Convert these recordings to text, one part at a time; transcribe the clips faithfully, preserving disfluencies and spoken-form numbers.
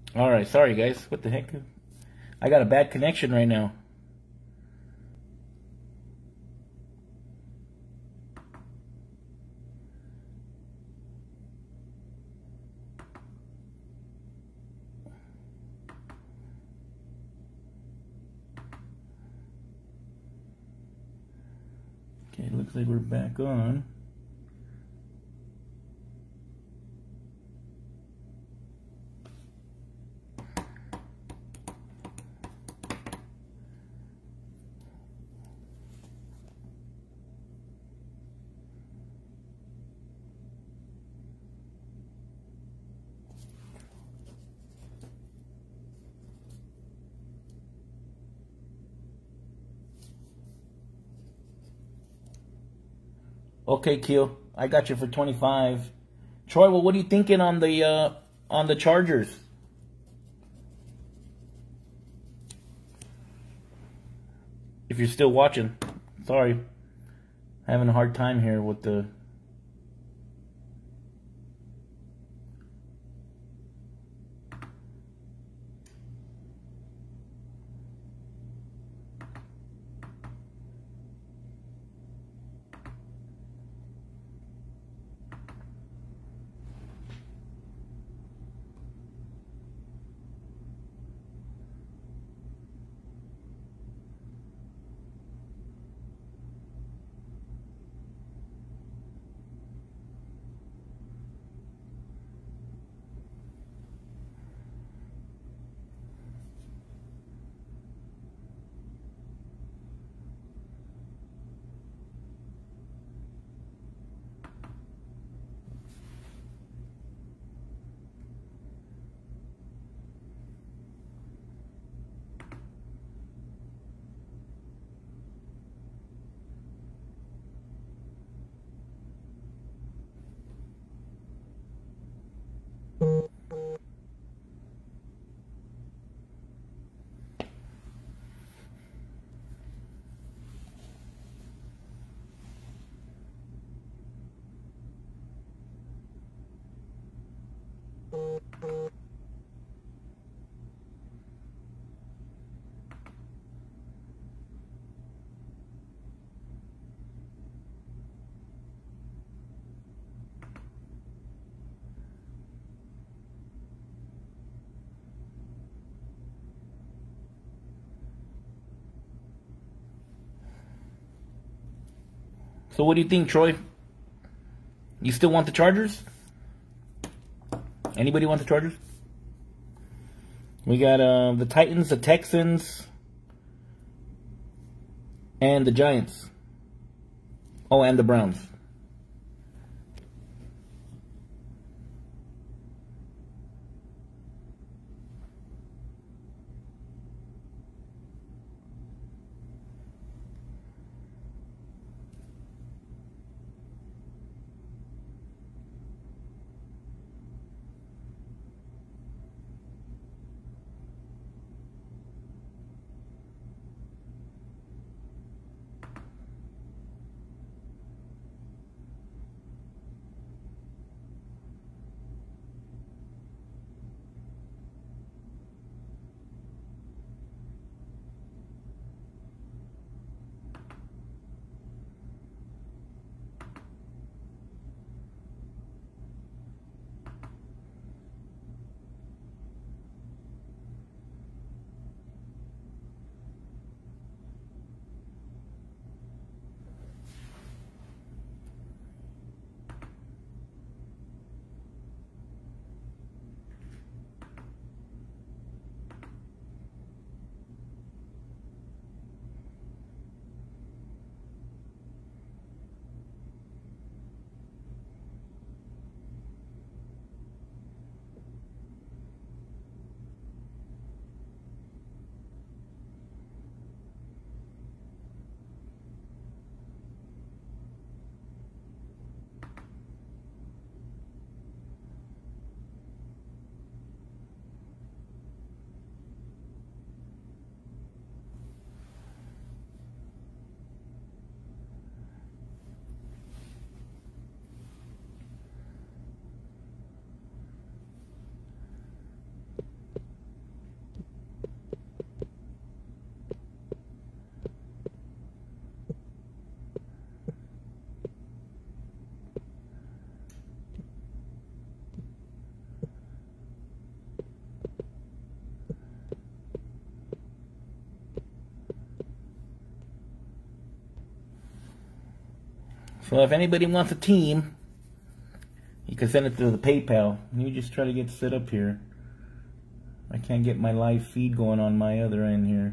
Alright, sorry guys. What the heck? I got a bad connection right now. Okay, looks like we're back on. Okay, Keel, I got you for twenty-five. Troy, well, what are you thinking on the uh, on the Chargers? If you're still watching, sorry, having a hard time here with the. So what do you think, Troy? You still want the Chargers? Anybody want the Chargers? We got uh, the Titans, the Texans, and the Giants. Oh, and the Browns. So if anybody wants a team, you can send it to the PayPal. Let me just try to get set up here. I can't get my live feed going on my other end here.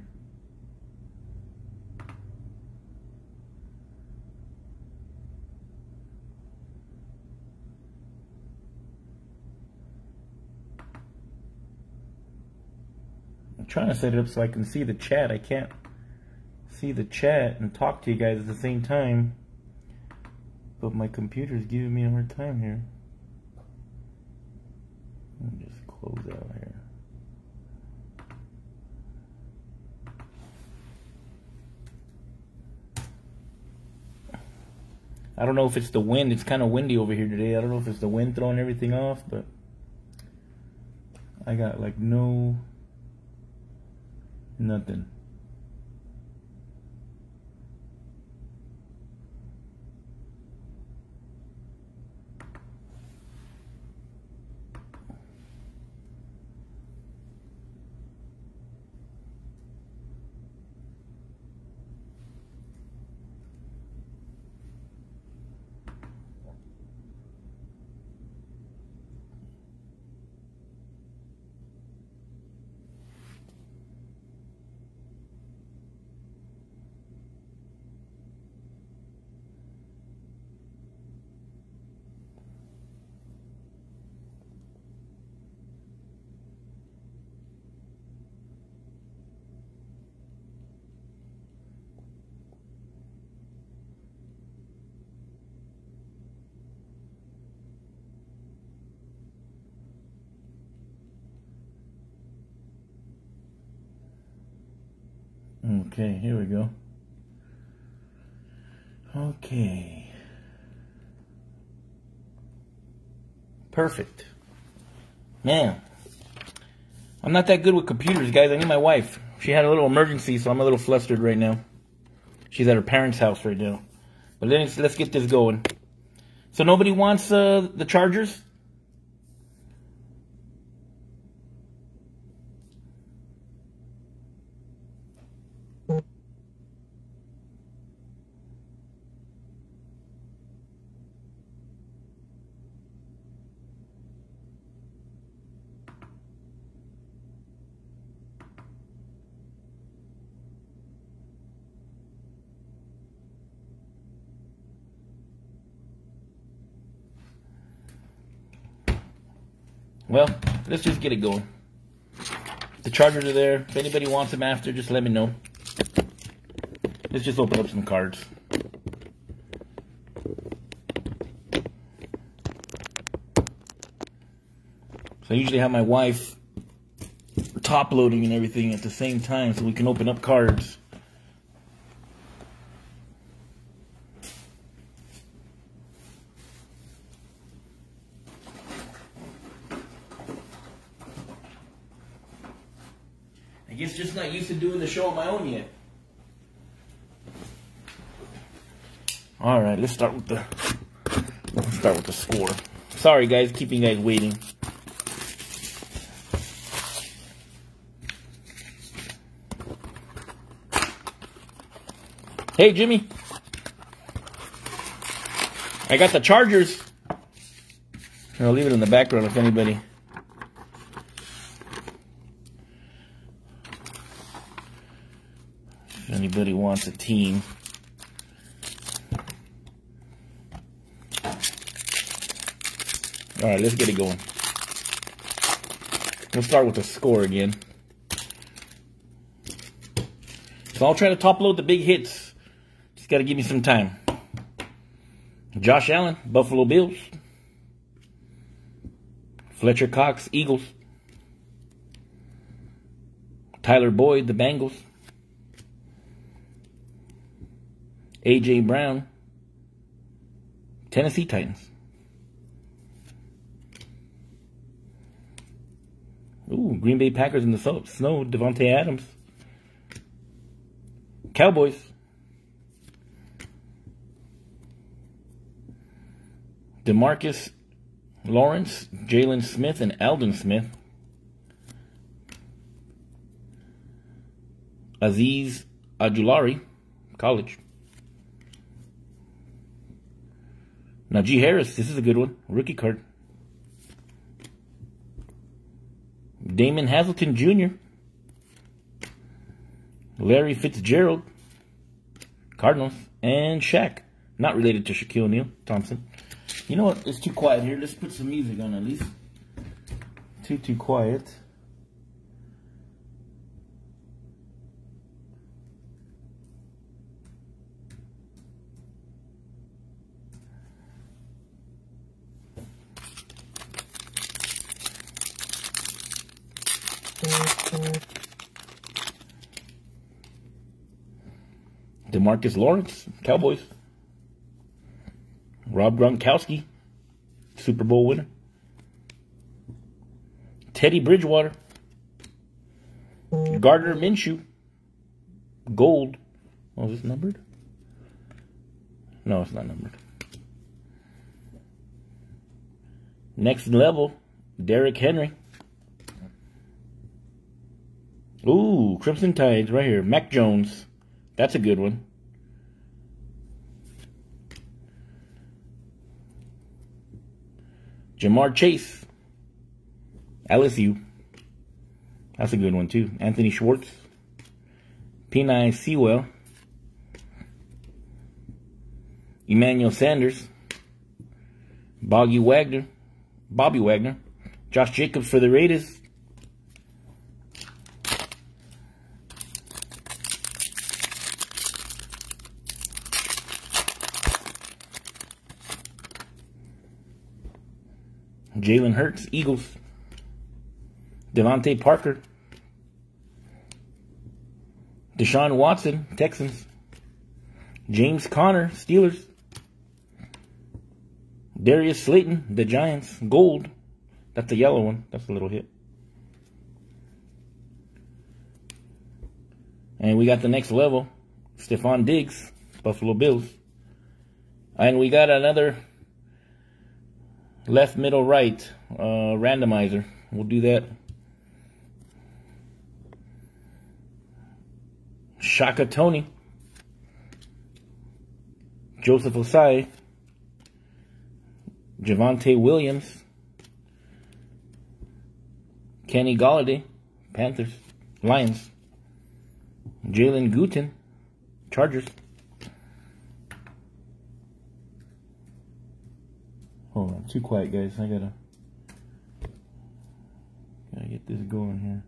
I'm trying to set it up so I can see the chat. I can't see the chat and talk to you guys at the same time. But my computer's giving me a hard time here. Let me just close out here. I don't know if it's the wind. It's kind of windy over here today. I don't know if it's the wind throwing everything off, but I got like no, nothing. Okay, here we go. Okay. Perfect. Man, I'm not that good with computers, guys. I need my wife. She had a little emergency, so I'm a little flustered right now. She's at her parents' house right now. But let's, let's get this going. So nobody wants uh, the Chargers? Well, let's just get it going. The Chargers are there. If anybody wants them after, just let me know. Let's just open up some cards. So I usually have my wife top loading and everything at the same time so we can open up cards. I guess just not used to doing the show on my own yet. All right, let's start with the let's start with the score. Sorry, guys, keeping you guys waiting. Hey, Jimmy. I got the Chargers. I'll leave it in the background if anybody. If anybody wants a team. All right, let's get it going. We'll start with the score again. So I'll try to top load the big hits. Just got to give me some time. Josh Allen, Buffalo Bills. Fletcher Cox, Eagles. Tyler Boyd, the Bengals. A J Brown, Tennessee Titans. Ooh, Green Bay Packers in the snow, Devontae Adams. Cowboys. DeMarcus Lawrence, Jalen Smith, and Aldon Smith. Aziz Ajulari, college. Najee Harris, this is a good one. Rookie card. Damon Hazelton Junior Larry Fitzgerald, Cardinals. And Shaq, not related to Shaquille O'Neal Thompson. You know what? It's too quiet here. Let's put some music on at least. Too, too quiet. DeMarcus Lawrence, Cowboys. Rob Gronkowski, Super Bowl winner. Teddy Bridgewater. Gardner Minshew, gold. Oh, is this numbered? No, it's not numbered. Next level, Derrick Henry. Ooh, Crimson Tides right here. Mac Jones. That's a good one. Jamar Chase. L S U. That's a good one too. Anthony Schwartz. Penei Sewell. Emmanuel Sanders. Boggy Wagner. Bobby Wagner. Josh Jacobs for the Raiders. Jalen Hurts, Eagles. Devontae Parker. Deshaun Watson, Texans. James Conner, Steelers. Darius Slayton, the Giants, gold. That's the yellow one. That's a little hit. And we got the next level. Stephon Diggs, Buffalo Bills. And we got another left, middle, right uh, randomizer. We'll do that. Shaka Tony. Joseph Osai. Javonte Williams. Kenny Golladay. Panthers. Lions. Jalen Gooten. Chargers. Hold on, too quiet, guys. I gotta, gotta get this going here.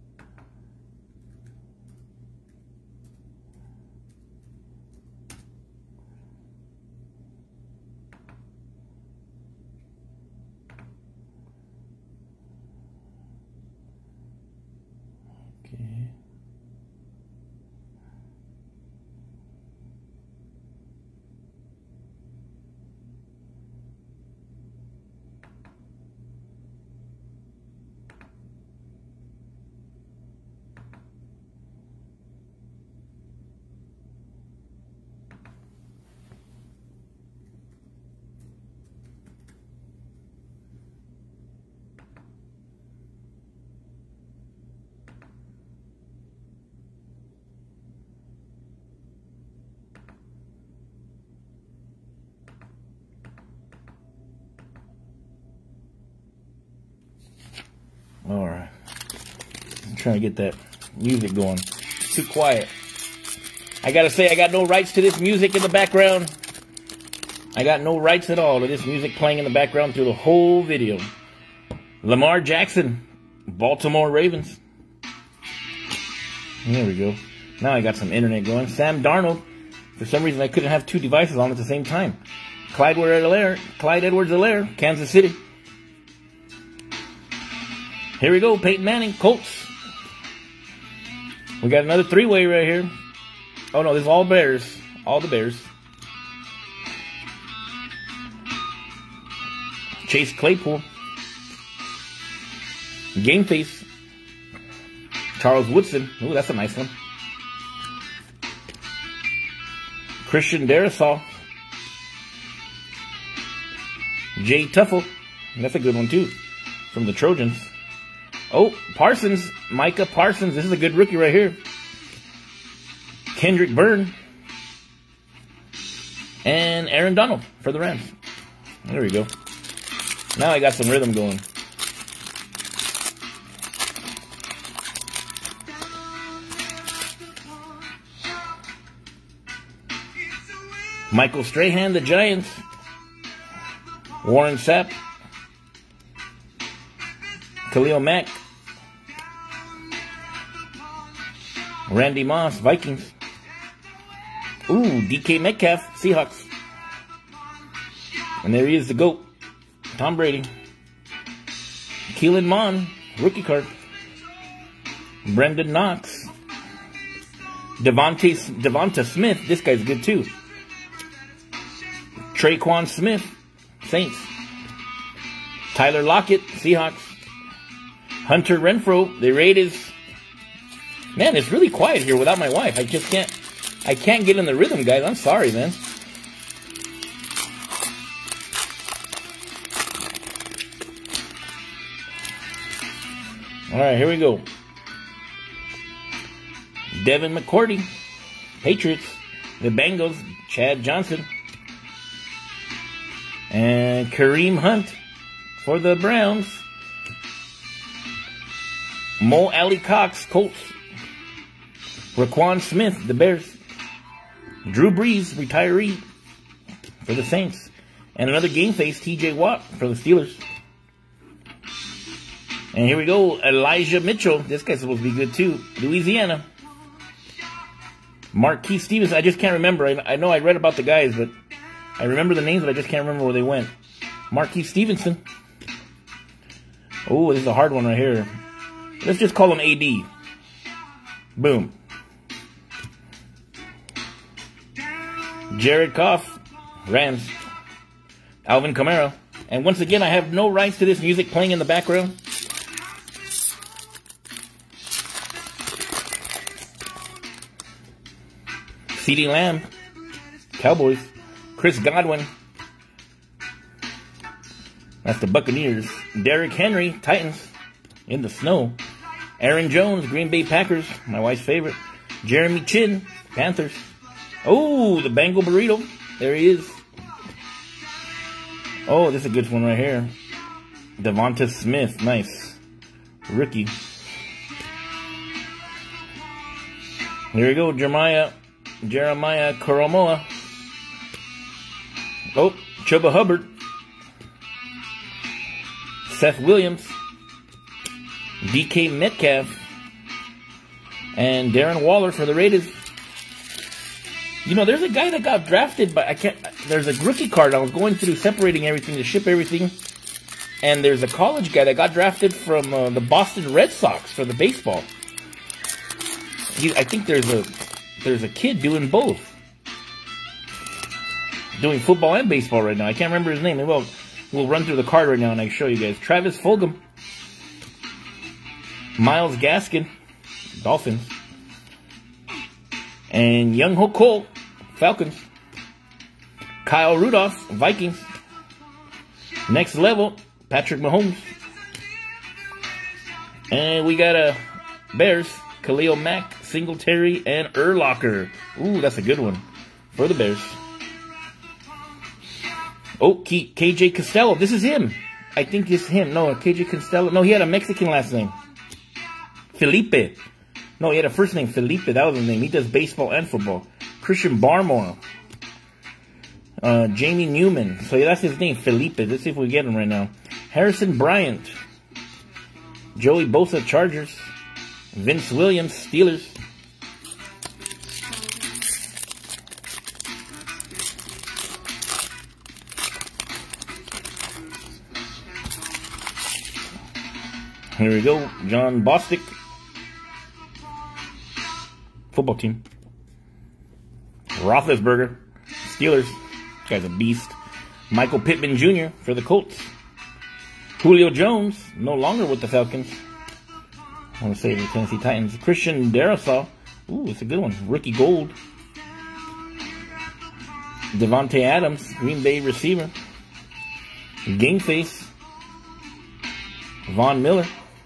Okay. All right. I'm trying to get that music going. Too quiet. I gotta say, I got no rights to this music in the background. I got no rights at all to this music playing in the background through the whole video. Lamar Jackson, Baltimore Ravens. There we go. Now I got some internet going. Sam Darnold. For some reason, I couldn't have two devices on at the same time. Clyde Edwards-Helaire, Clyde Edwards-Helaire, Kansas City. Here we go, Peyton Manning, Colts. We got another three-way right here. Oh no, this is all Bears. All the Bears. Chase Claypool. Game Face. Charles Woodson. Ooh, that's a nice one. Christian Darrisaw. Jay Tuffle. That's a good one too. From the Trojans. Oh, Parsons, Micah Parsons. This is a good rookie right here. Kendrick Byrne. And Aaron Donald for the Rams. There we go. Now I got some rhythm going. Michael Strahan, the Giants. Warren Sapp. Khalil Mack. Randy Moss, Vikings. Ooh, D K Metcalf, Seahawks. And there he is, the GOAT, Tom Brady. Keelan Mond, rookie card. Brendan Knox. Devontae, Devonta Smith, this guy's good too. Traquan Smith, Saints. Tyler Lockett, Seahawks. Hunter Renfrow, the Raiders. Man, it's really quiet here without my wife. I just can't, I can't get in the rhythm, guys. I'm sorry, man. All right, here we go. Devin McCourty, Patriots. The Bengals, Chad Johnson. And Kareem Hunt for the Browns. Mo Alley Cox, Colts. Raquan Smith, the Bears. Drew Brees, retiree for the Saints. And another game face, T J Watt for the Steelers. And here we go, Elijah Mitchell. This guy's supposed to be good too. Louisiana. Marquise Stevens. I just can't remember. I, I know I read about the guys, but I remember the names, but I just can't remember where they went. Marquise Stevenson. Oh, this is a hard one right here. Let's just call him A D. Boom. Jared Goff, Rams. Alvin Kamara. And once again, I have no rights to this music playing in the background. CeeDee Lamb, Cowboys. Chris Godwin. That's the Buccaneers. Derrick Henry, Titans. In the snow. Aaron Jones, Green Bay Packers. My wife's favorite. Jeremy Chin, Panthers. Oh, the Bengal Burrito. There he is. Oh, this is a good one right here. Devonta Smith. Nice. Rookie. Here we go. Jeremiah. Jeremiah Koromoa. Oh, Chuba Hubbard. Seth Williams. D K Metcalf. And Darren Waller for the Raiders. You know, there's a guy that got drafted, but I can't. There's a rookie card. I was going through separating everything to ship everything. And there's a college guy that got drafted from uh, the Boston Red Sox for the baseball. He, I think there's a there's a kid doing both. Doing football and baseball right now. I can't remember his name. Well, we'll run through the card right now and I can show you guys. Travis Fulgham. Myles Gaskin. Dolphins. And Young Ho Cole. Falcons. Kyle Rudolph. Vikings. Next level. Patrick Mahomes. And we got a Bears. Khalil Mack. Singletary. And Urlacher. Ooh, that's a good one. For the Bears. Oh, K J Costello. This is him. I think it's him. No, K J Costello. No, he had a Mexican last name. Felipe. No, he had a first name, Felipe. That was his name. He does baseball and football. Christian Barmore. Uh, Jamie Newman. So yeah, that's his name, Felipe. Let's see if we get him right now. Harrison Bryant. Joey Bosa, Chargers. Vince Williams, Steelers. Here we go. John Bostic. Football team. Roethlisberger. Steelers. This guy's a beast. Michael Pittman Junior for the Colts. Julio Jones. No longer with the Falcons. I want to say the Tennessee Titans. Christian Darrisaw. Ooh, it's a good one. Rookie Gold. Devontae Adams. Green Bay receiver. Game face. Von Miller.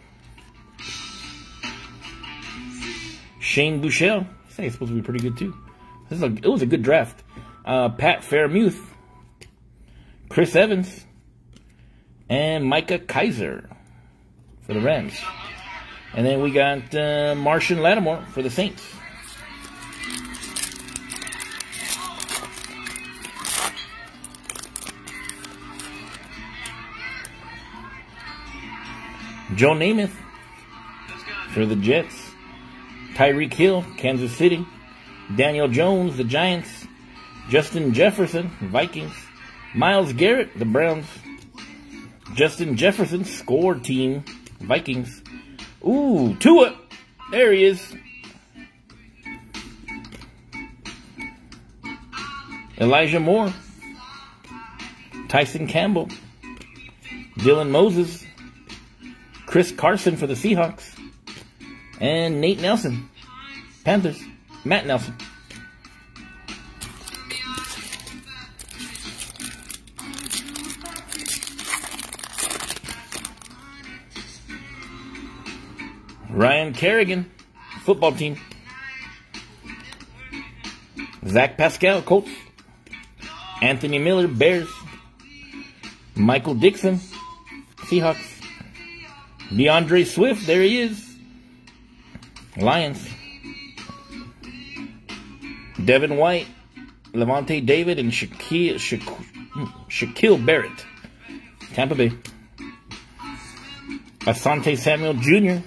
Shane Buechele. I think it's supposed to be pretty good too. This is a, it was a good draft. Uh, Pat Fairmouth. Chris Evans, and Micah Kaiser for the Rams. And then we got uh, Martian Lattimore for the Saints. Joe Namath for the Jets. Tyreek Hill, Kansas City. Daniel Jones, the Giants. Justin Jefferson, Vikings. Myles Garrett, the Browns. Justin Jefferson, Score Team, Vikings. Ooh, Tua. There he is. Elijah Moore. Tyson Campbell. Dylan Moses. Chris Carson for the Seahawks. And Nate Nelson, Panthers. Matt Nelson. Ryan Kerrigan, football team. Zach Pascal, Colts. Anthony Miller, Bears. Michael Dixon, Seahawks. DeAndre Swift, there he is. Lions. Devin White, Levante David, and Shaquille, Shaquille, Shaquille Barrett, Tampa Bay. Asante Samuel Junior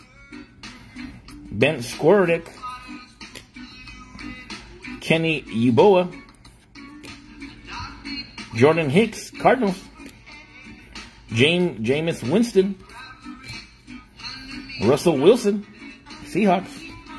Ben Squirdick. Kenny Yeboah. Jordan Hicks, Cardinals. James Jameis Winston. Russell Wilson, Seahawks.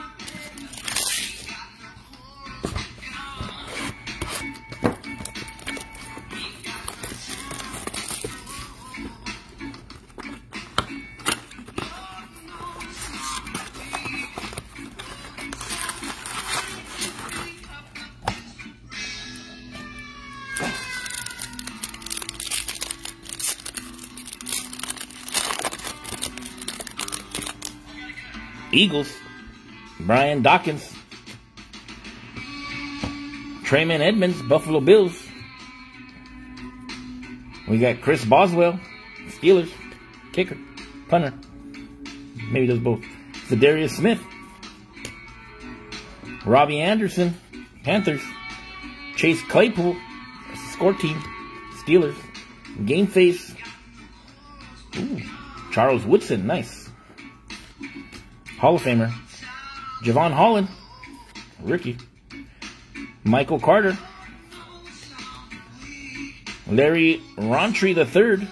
Eagles, Brian Dawkins. Trayman Edmonds, Buffalo Bills. We got Chris Boswell, Steelers, kicker, punter. Maybe does both. Zadarius Smith. Robbie Anderson, Panthers. Chase Claypool, Score Team, Steelers. Game Face. Ooh, Charles Woodson, nice. Hall of Famer. Javon Holland, rookie. Michael Carter. Larry Rountree the third.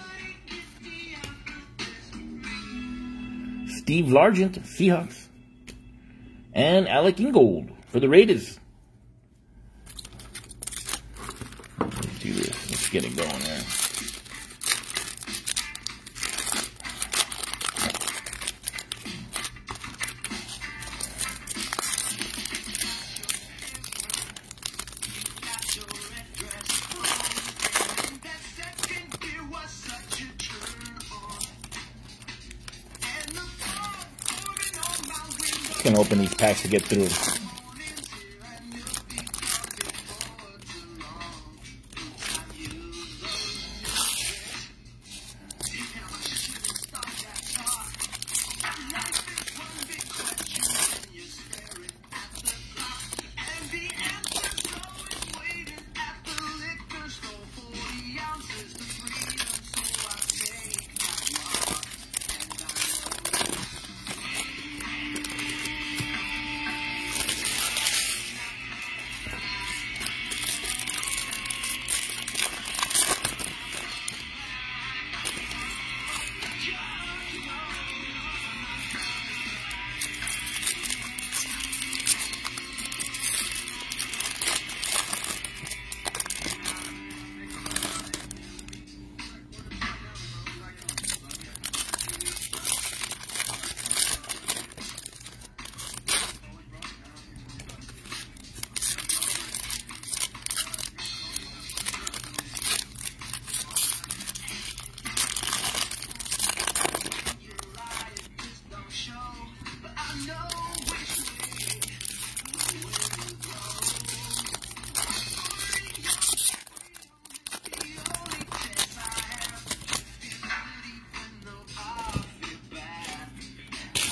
Steve Largent, Seahawks. And Alec Ingold for the Raiders. Let's do this. Let's get it going there. Gonna open these packs to get through.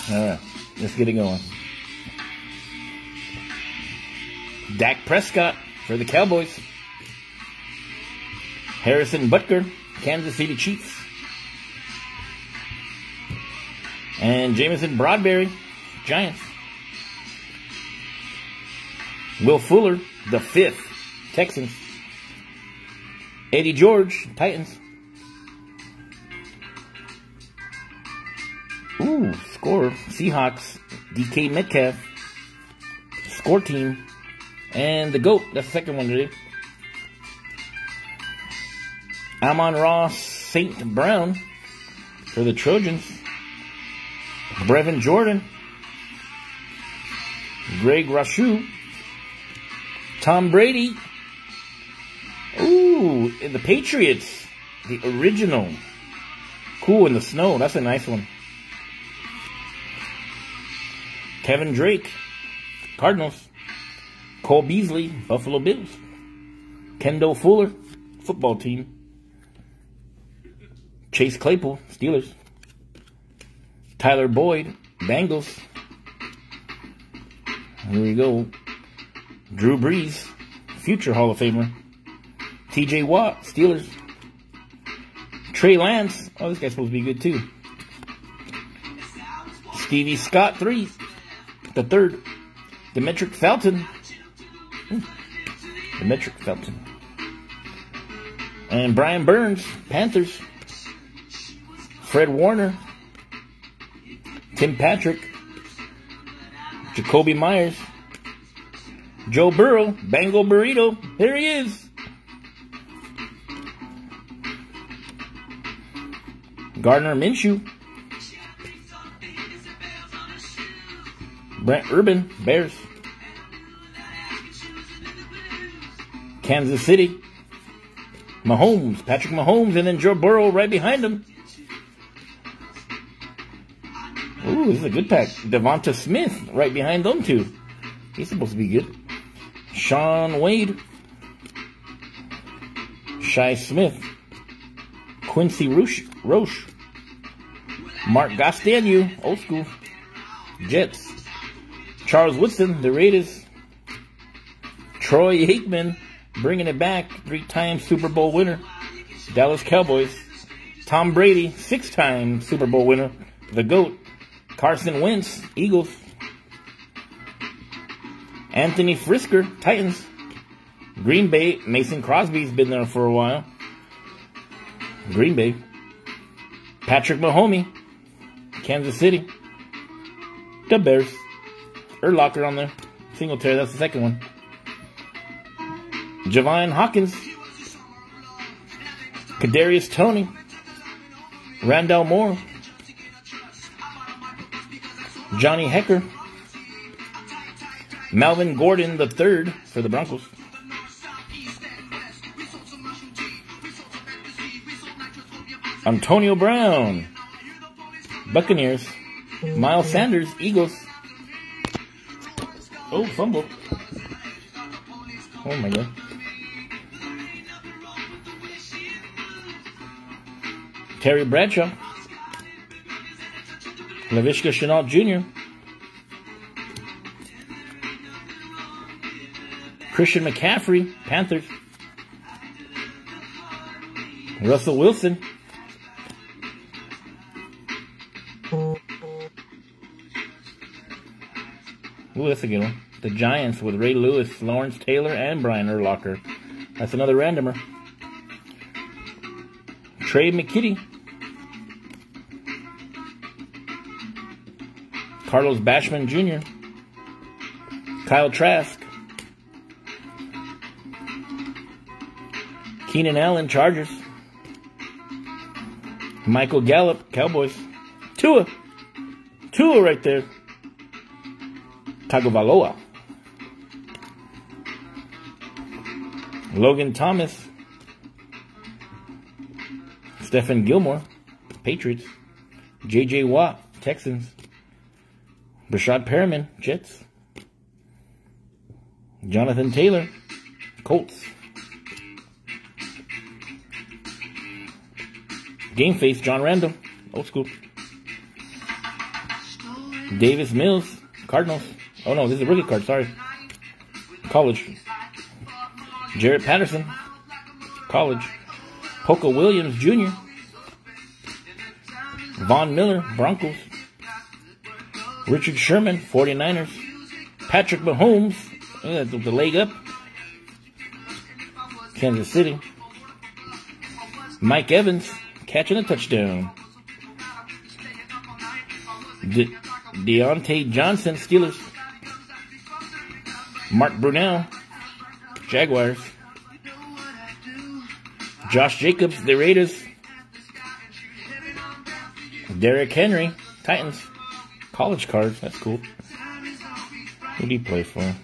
Alright, let's get it going. Dak Prescott for the Cowboys. Harrison Butker, Kansas City Chiefs. And Jamison Broadberry, Giants. Will Fuller, the fifth, Texans. Eddie George, Titans. Ooh, score, Seahawks, D K Metcalf. Score team. And the GOAT, that's the second one today. Amon-Ra Saint Brown for the Trojans. Brevin Jordan. Greg Rashu. Tom Brady. Ooh, in the Patriots. The original. Cool, in the snow. That's a nice one. Kevin Drake. Cardinals. Cole Beasley. Buffalo Bills. Kendall Fuller. Football team. Chase Claypool. Steelers. Tyler Boyd. Bengals. Here we go. Drew Brees, future Hall of Famer. T J Watt, Steelers. Trey Lance, oh, this guy's supposed to be good too. Stevie Scott, three. The third. Demetric Felton. Hmm. Demetric Felton. And Brian Burns, Panthers. Fred Warner. Tim Patrick. Jacoby Myers. Joe Burrow, Bengal Burrito. There he is. Gardner Minshew. Brent Urban, Bears. Kansas City. Mahomes, Patrick Mahomes, and then Joe Burrow right behind him. Ooh, this is a good pack. Devonta Smith right behind them two. He's supposed to be good. Sean Wade. Shai Smith. Quincy Roche. Roche. Mark Gastineau, old school. Jets. Charles Woodson, the Raiders. Troy Aikman, bringing it back. Three-time Super Bowl winner. Dallas Cowboys. Tom Brady, six-time Super Bowl winner. The GOAT. Carson Wentz, Eagles. Anthony Frisker, Titans. Green Bay, Mason Crosby's been there for a while. Green Bay. Patrick Mahomes, Kansas City. The Bears. Urlacher on there. Singletary, that's the second one. Javon Hawkins. Kadarius Toney. Randall Moore. Johnny Hecker. Melvin Gordon the third for the Broncos. Antonio Brown. Buccaneers. Miles Sanders, Eagles. Oh, fumble. Oh my God. Terry Bradshaw. Laviska Shenault Junior Christian McCaffrey, Panthers. Russell Wilson. Ooh, that's a good one. The Giants with Ray Lewis, Lawrence Taylor, and Brian Urlacher. That's another randomer. Trey McKitty. Carlos Basham Junior Kyle Trask. Keenan Allen, Chargers. Michael Gallup, Cowboys. Tua. Tua right there. Tagovailoa. Logan Thomas. Stephen Gilmore, Patriots. J J Watt, Texans. Rashad Perriman, Jets. Jonathan Taylor, Colts. Game face, John Randall, old school. Davis Mills, Cardinals. Oh no, this is a rookie card, sorry. College. Jarrett Patterson, college. Poco Williams, Junior Von Miller, Broncos. Richard Sherman, forty-niners. Patrick Mahomes, uh, the leg up. Kansas City. Mike Evans, catching a touchdown. De Deontay Johnson, Steelers. Mark Brunell, Jaguars. Josh Jacobs, the Raiders. Derrick Henry, Titans. College cards, that's cool. Who do you play for?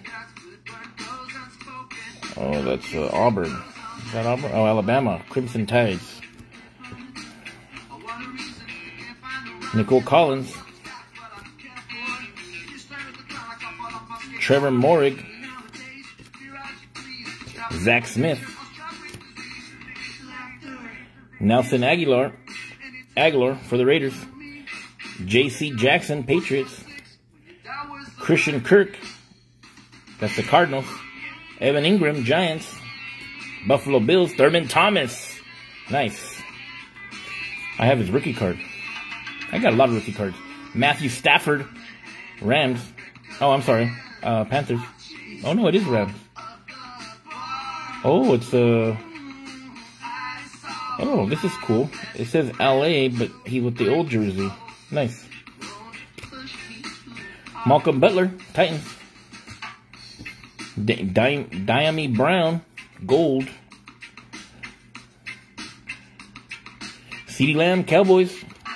Oh, that's uh, Auburn. Is that Auburn? Oh, Alabama. Crimson Tides. Nicole Collins. Trevor Morig. Zach Smith. Nelson Aguilar. Aguilar for the Raiders. J C Jackson, Patriots. Christian Kirk. That's the Cardinals. Evan Ingram, Giants. Buffalo Bills, Thurman Thomas. Nice. I have his rookie card. I got a lot of rookie cards. Matthew Stafford, Rams. Oh, I'm sorry. Uh, Panthers. Oh, no, it is Rams. Oh, it's uh Oh, this is cool. It says L A, but he with the old jersey. Nice. Malcolm Butler, Titans. Di Di Diami Brown, gold. CeeDee Lamb, Cowboys.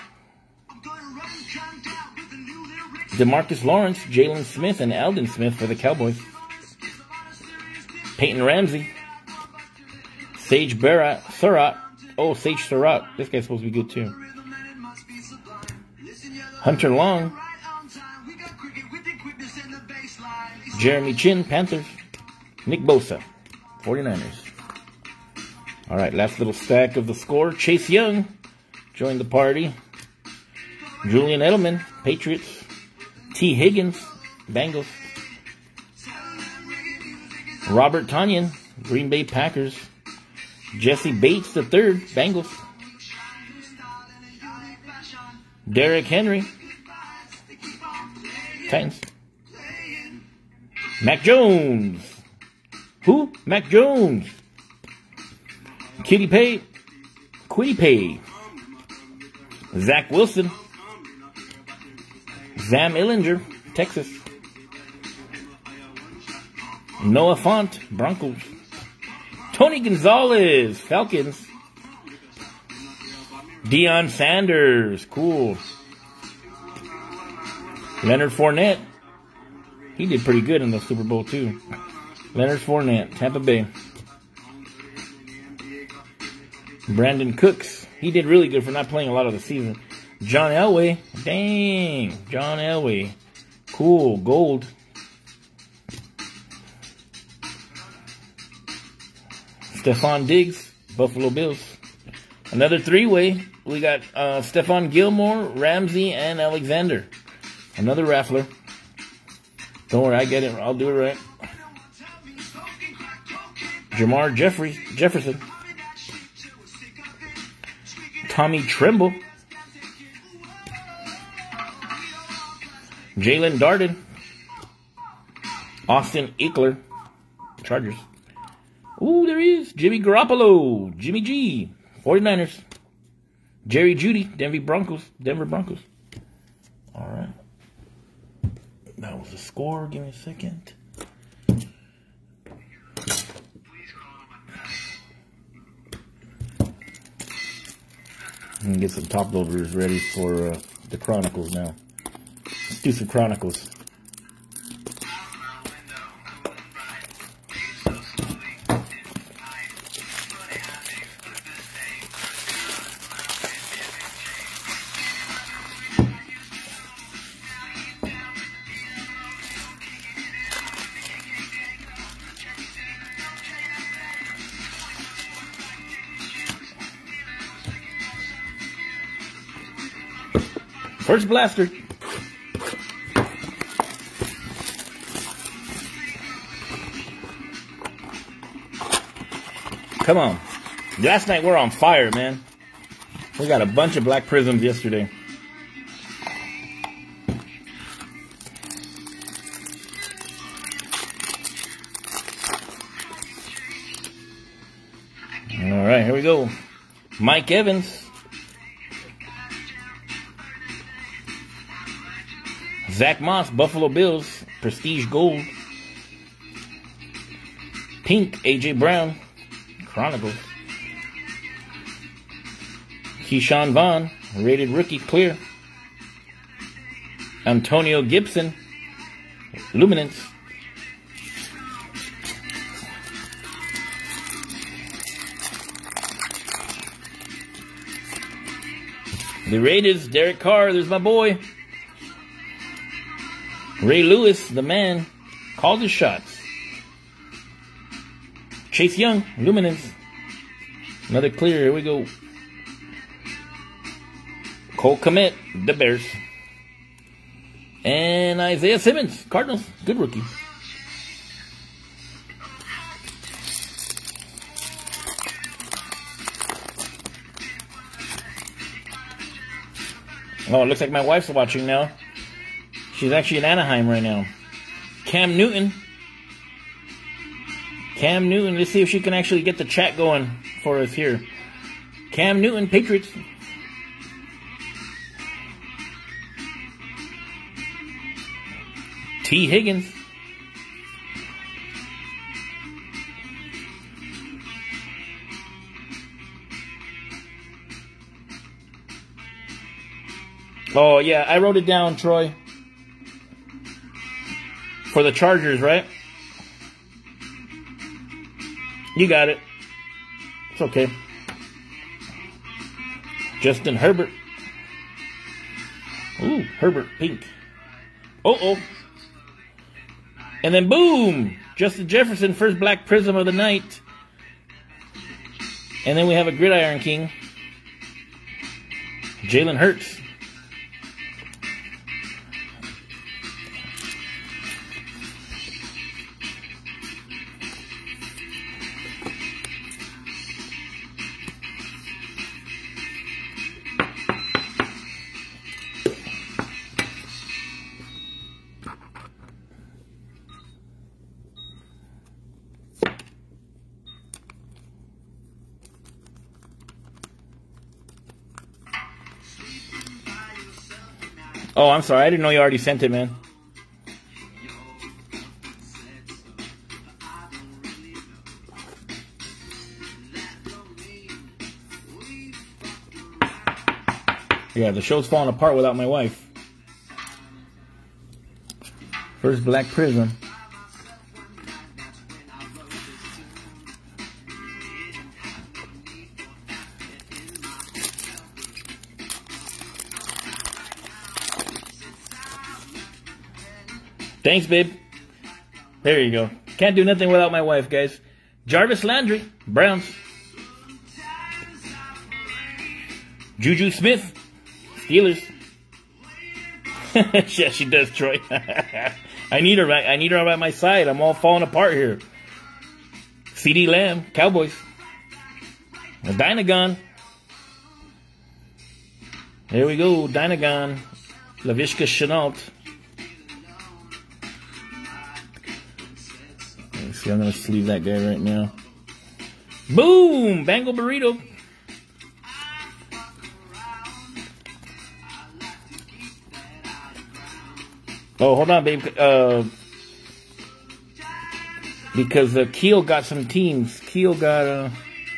DeMarcus Lawrence, Jalen Smith, and Aldon Smith for the Cowboys. Peyton Ramsey. Sage Barrett, Surratt. Oh, Sage Surratt. This guy's supposed to be good too. Hunter Long. Jeremy Chin, Panthers. Nick Bosa, forty-niners. Alright, last little stack of the score. Chase Young joined the party. Julian Edelman, Patriots. T. Higgins, Bengals. Robert Tonyan, Green Bay Packers. Jesse Bates the third, Bengals. Derrick Henry, Titans. Mac Jones. Who? Mac Jones. Kitty Pay. Quiddy Pay. Zach Wilson. Zam Illinger, Texas. Noah Font, Broncos. Tony Gonzalez, Falcons. Deion Sanders, cool. Leonard Fournette. He did pretty good in the Super Bowl too. Leonard Fournette, Tampa Bay. Brandon Cooks. He did really good for not playing a lot of the season. John Elway. Dang. John Elway. Cool. Gold. Stephon Diggs. Buffalo Bills. Another three-way. We got uh, Stephon Gilmore, Ramsey, and Alexander. Another raffler. Don't worry, I get it. I'll do it right. Jamar Jeffrey, Jefferson. Tommy Tremble. Jalen Darden. Austin Eckler. Chargers. Ooh, there he is. Jimmy Garoppolo. Jimmy G. forty-niners. Jerry Jeudy. Denver Broncos. Denver Broncos. All right. That was the score. Give me a second. And get some top loaders ready for uh, the Chronicles now. Let's do some Chronicles. First blaster. Come on. Last night we're on fire, man. We got a bunch of black prisms yesterday. All right, here we go. Mike Evans. Zach Moss, Buffalo Bills, Prestige Gold. Pink, A J Brown, Chronicles. Keyshawn Vaughn, rated rookie, clear. Antonio Gibson, Luminance. The Raiders, Derek Carr, there's my boy. Ray Lewis, the man, called his shots. Chase Young, Luminance. Another clear, here we go. Cole Kmet, the Bears. And Isaiah Simmons, Cardinals, good rookie. Oh, it looks like my wife's watching now. She's actually in Anaheim right now. Cam Newton. Cam Newton. Let's see if she can actually get the chat going for us here. Cam Newton, Patriots. T. Higgins. Oh, yeah, I wrote it down, Troy. For the Chargers, right? You got it. It's okay. Justin Herbert. Ooh, Herbert, pink. Uh-oh. And then boom! Justin Jefferson, first black prism of the night. And then we have a Gridiron King. Jalen Hurts. Oh, I'm sorry. I didn't know you already sent it, man. Yeah, the show's falling apart without my wife. First black prism. Thanks, babe. There you go. Can't do nothing without my wife, guys. Jarvis Landry, Browns. Juju Smith, Steelers. Yeah, she does, Troy. I need her. I need her by my side. I'm all falling apart here. C D Lamb, Cowboys. A Dynagon. There we go, Dynagon. Laviska Shenault. See, I'm going to sleeve that guy right now. Boom! Bangle Burrito. Oh, hold on, babe. Uh, because uh, Keel got some teams. Keel got... Uh,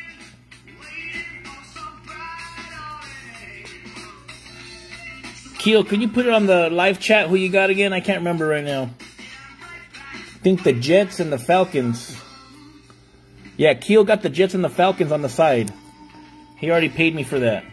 Keel, can you put it on the live chat who you got again? I can't remember right now. I think the Jets and the Falcons. Yeah, Keel got the Jets and the Falcons on the side. He already paid me for that.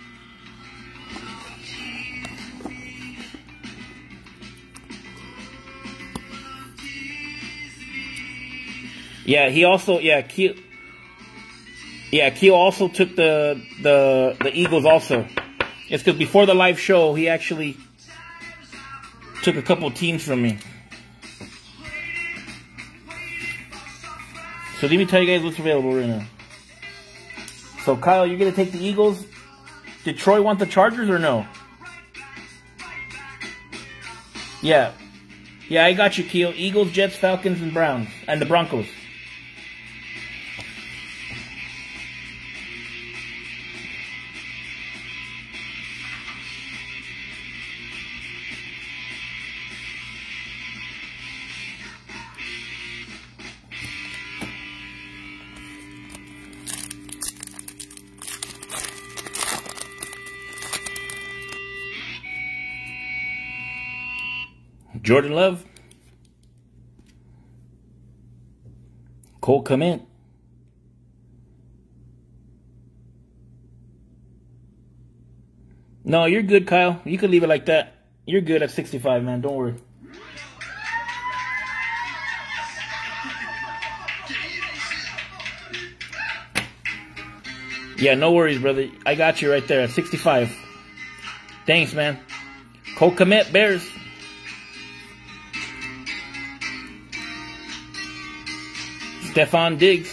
Yeah, he also, yeah, Keel, yeah, Keel also took the, the, the Eagles also. It's because before the live show, he actually took a couple teams from me. So let me tell you guys what's available right now. So, Kyle, you're going to take the Eagles. Did Troy want the Chargers or no? Yeah. Yeah, I got you, Keel. Eagles, Jets, Falcons, and Browns. And the Broncos. Jordan Love. Cole Kmet. No, you're good, Kyle. You can leave it like that. You're good at sixty-five, man. Don't worry. Yeah, no worries, brother. I got you right there at sixty-five. Thanks, man. Cole Kmet, Bears. Stephon Diggs.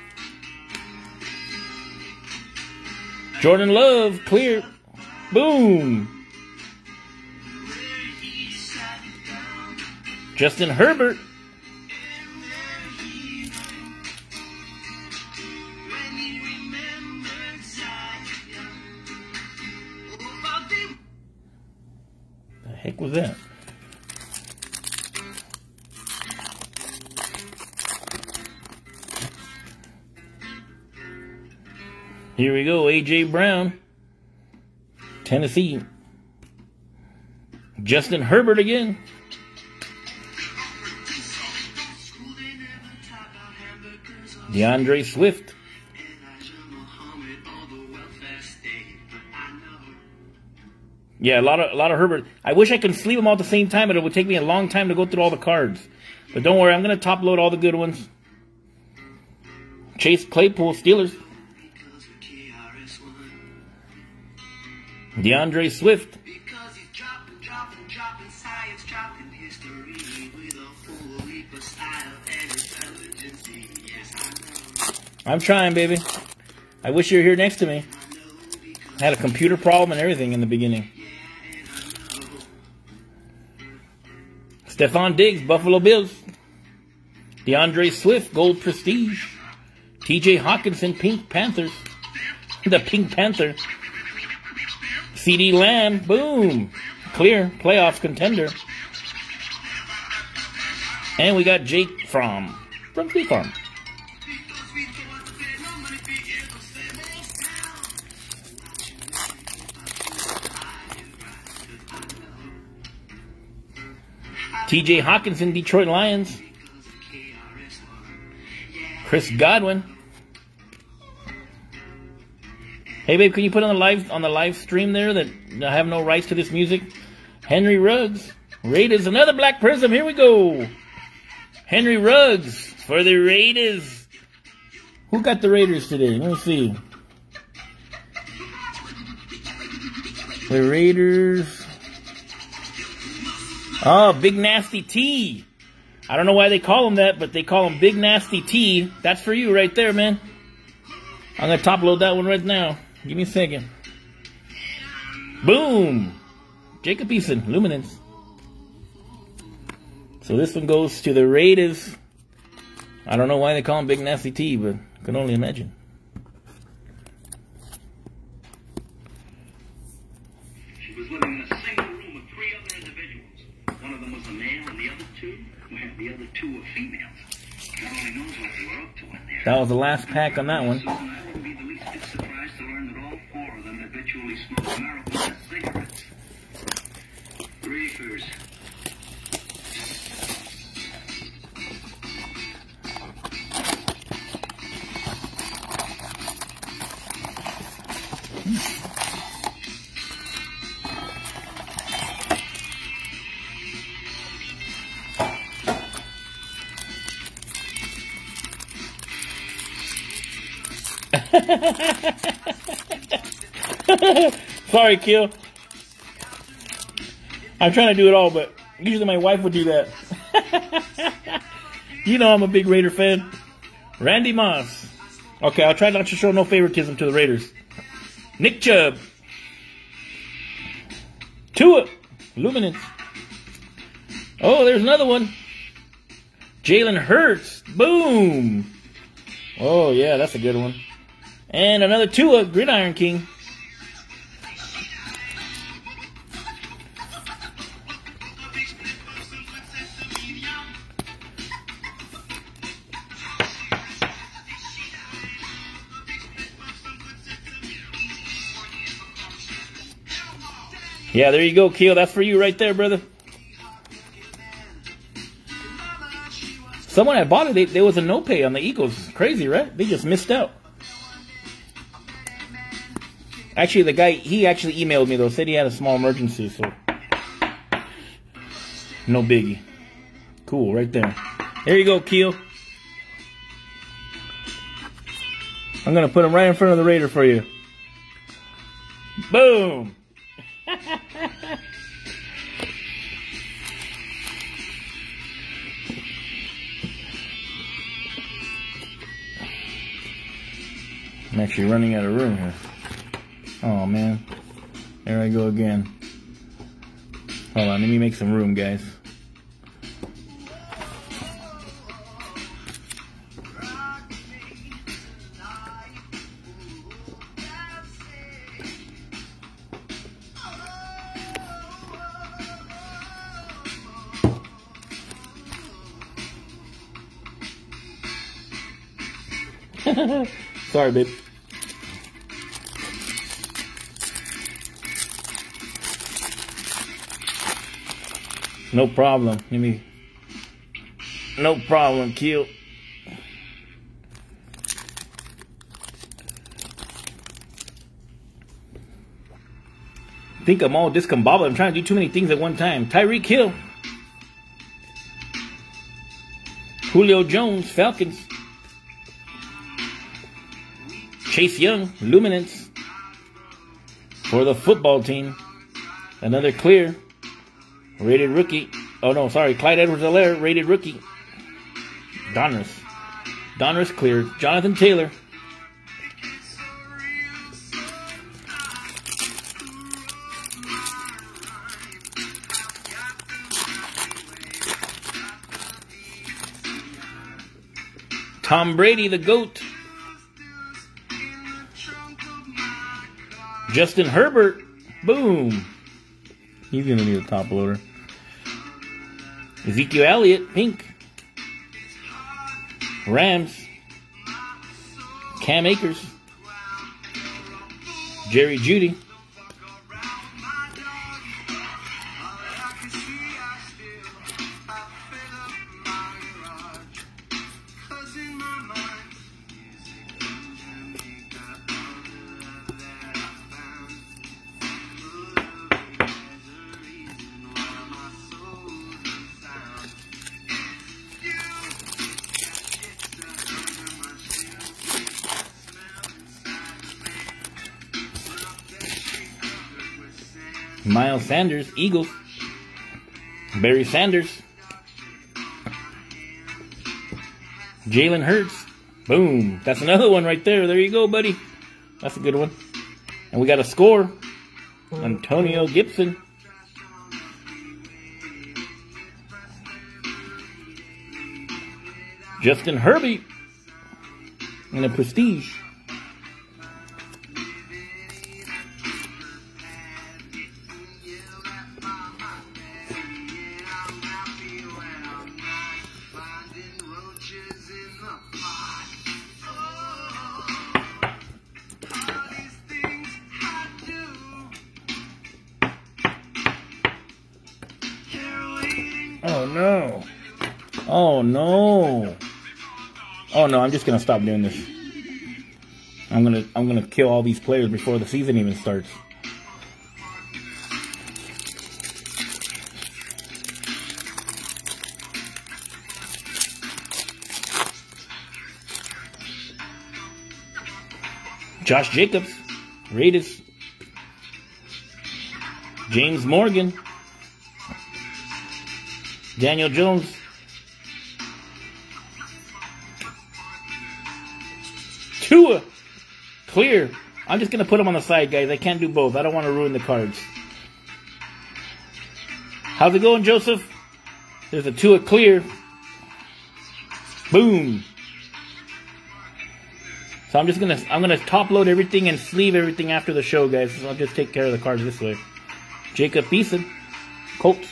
Jordan Love, clear. Boom. Justin Herbert. The heck was that? Here we go, A J Brown, Tennessee. Justin Herbert again. DeAndre Swift. Yeah, a lot of a lot of Herbert. I wish I could sleeve them all at the same time, but it would take me a long time to go through all the cards. But don't worry, I'm going to top load all the good ones. Chase Claypool, Steelers. DeAndre Swift. I'm trying, baby. I wish you were here next to me. I had a computer problem and everything in the beginning. Stephon Diggs, Buffalo Bills. DeAndre Swift, Gold Prestige. T J Hawkinson, Pink Panthers. The Pink Panther. C D Lamb, boom. Clear, playoff contender. And we got Jake from, from State Farm. T J Hawkinson, Detroit Lions. Chris Godwin. Hey babe, can you put on the live on the live stream there that I have no rights to this music? Henry Ruggs. Raiders, another black prism. Here we go. Henry Ruggs for the Raiders. Who got the Raiders today? Let me see. The Raiders. Oh, Big Nasty T. I don't know why they call him that, but they call him Big Nasty T. That's for you right there, man. I'm going to top load that one right now. Give me a second. Boom. Jacob Eason, Luminance. So this one goes to the Raiders. I don't know why they call him Big Nasty T, but I can only imagine. She was living in a single room with three other individuals. One of them was a male, and the other two, well, the other two were females. God only knows what they were up to in there. That was the last pack on that one. Susan, I wouldn't be the least bit surprised to learn that all four of them habitually smoked marijuana cigarettes. Reefers. Sorry, Kill. I'm trying to do it all, but usually my wife would do that. You know I'm a big Raider fan. Randy Moss. Okay, I'll try not to show no favoritism to the Raiders. Nick Chubb. Tua. Luminance. Oh, there's another one. Jalen Hurts. Boom. Oh, yeah, that's a good one. And another Tua, Gridiron King. Yeah, there you go, Keel. That's for you right there, brother. Someone had bought it. They, there was a no pay on the Eagles. Crazy, right? They just missed out. Actually, the guy, he actually emailed me, though. Said he had a small emergency, so. No biggie. Cool, right there. There you go, Keel. I'm going to put him right in front of the Raider for you. Boom. I'm actually running out of room here. Oh man, there I go again. Hold on, let me make some room, guys. Sorry, babe. No problem. Let me. No problem, Keel. I think I'm all discombobulated. I'm trying to do too many things at one time. Tyreek Hill. Julio Jones, Falcons. Chase Young, Luminance. For the football team. Another clear. Rated rookie. Oh no, sorry. Clyde Edwards-Helaire, rated rookie. Donruss. Donruss clear. Jonathan Taylor. Tom Brady, the GOAT. Justin Herbert. Boom. He's going to need a top loader. Ezekiel Elliott, pink. Rams. Cam Akers. Jerry Jeudy. Miles Sanders, Eagles. Barry Sanders. Jalen Hurts. Boom. That's another one right there. There you go, buddy. That's a good one. And we got a score. Antonio Gibson. Justin Herbie. And a prestige. Oh no. Oh no. Oh no, I'm just gonna stop doing this. I'm gonna I'm gonna kill all these players before the season even starts. Josh Jacobs, Raiders. James Morgan. Daniel Jones. Tua. Clear. I'm just going to put them on the side, guys. I can't do both. I don't want to ruin the cards. How's it going, Joseph? There's a Tua clear. Boom. So I'm just going to I'm going to top load everything and sleeve everything after the show, guys. So I'll just take care of the cards this way. Jacob Eason. Colts.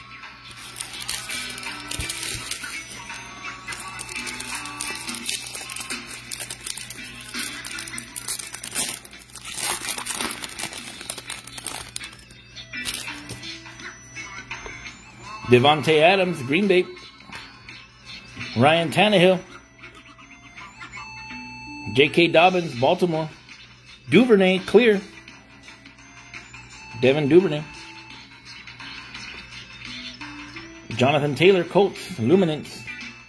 Devontae Adams, Green Bay. Ryan Tannehill. J K. Dobbins, Baltimore. Duvernay, clear. Devin Duvernay. Jonathan Taylor, Colts, Luminance.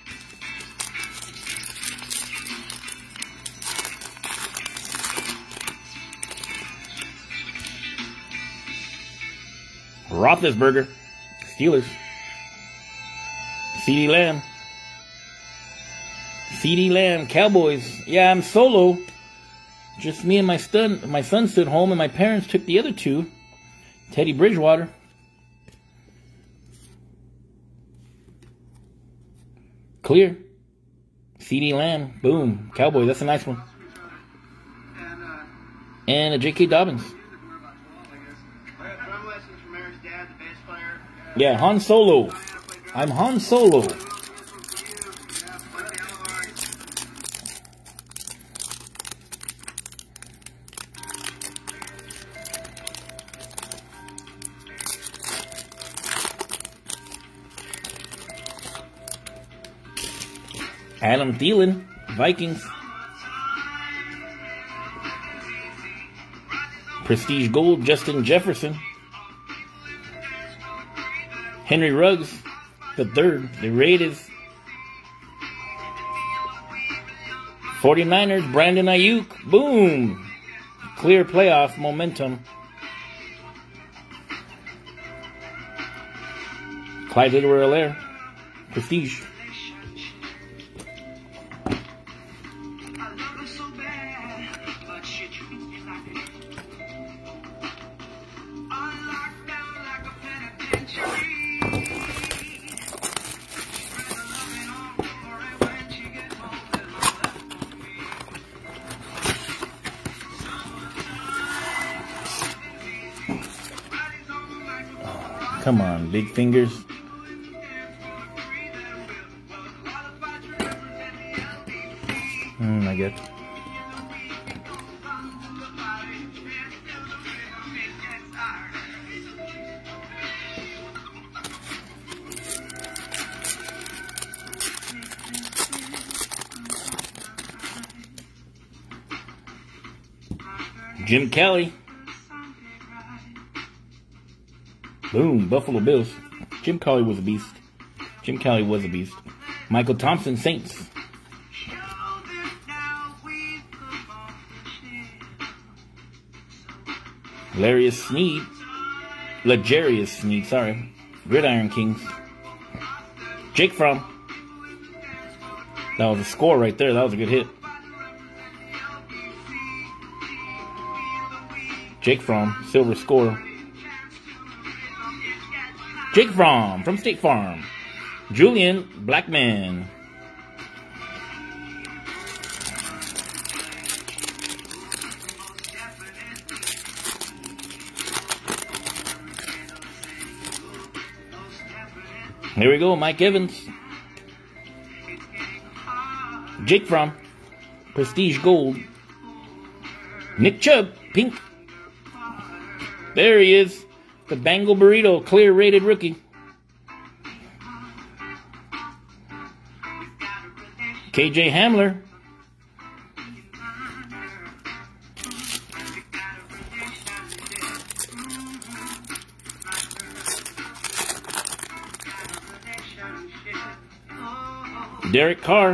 Roethlisberger, Steelers. C D Lamb. C D Lamb, Cowboys. Yeah, I'm solo. Just me and my son. My son stood home, and my parents took the other two. Teddy Bridgewater. Clear. C D Lamb. Boom. Cowboys. That's a nice one. And a J K. Dobbins. Yeah, Han Solo. I'm Han Solo. Adam Thielen, Vikings. Prestige Gold, Justin Jefferson. Henry Ruggs, the third. The Raiders. forty-niners, Brandon Ayuk. Boom. Clear playoff momentum. Clyde Edwards-Helaire. Prestige. Come on, big fingers. Hmm, I get. Jim Kelly. Boom, Buffalo Bills. Jim Kelly was a beast. Jim Kelly was a beast. Michael Thompson, Saints. Larius Sneed. Legarius Sneed, sorry. Gridiron Kings. Jake Fromm. That was a score right there. That was a good hit. Jake Fromm, silver score. Jake Fromm from State Farm. Julian Blackman. Here we go, Mike Evans. Jake Fromm. Prestige Gold. Nick Chubb, pink. There he is. The Bengal Burrito, clear rated rookie. K J Hamler. Derek Carr.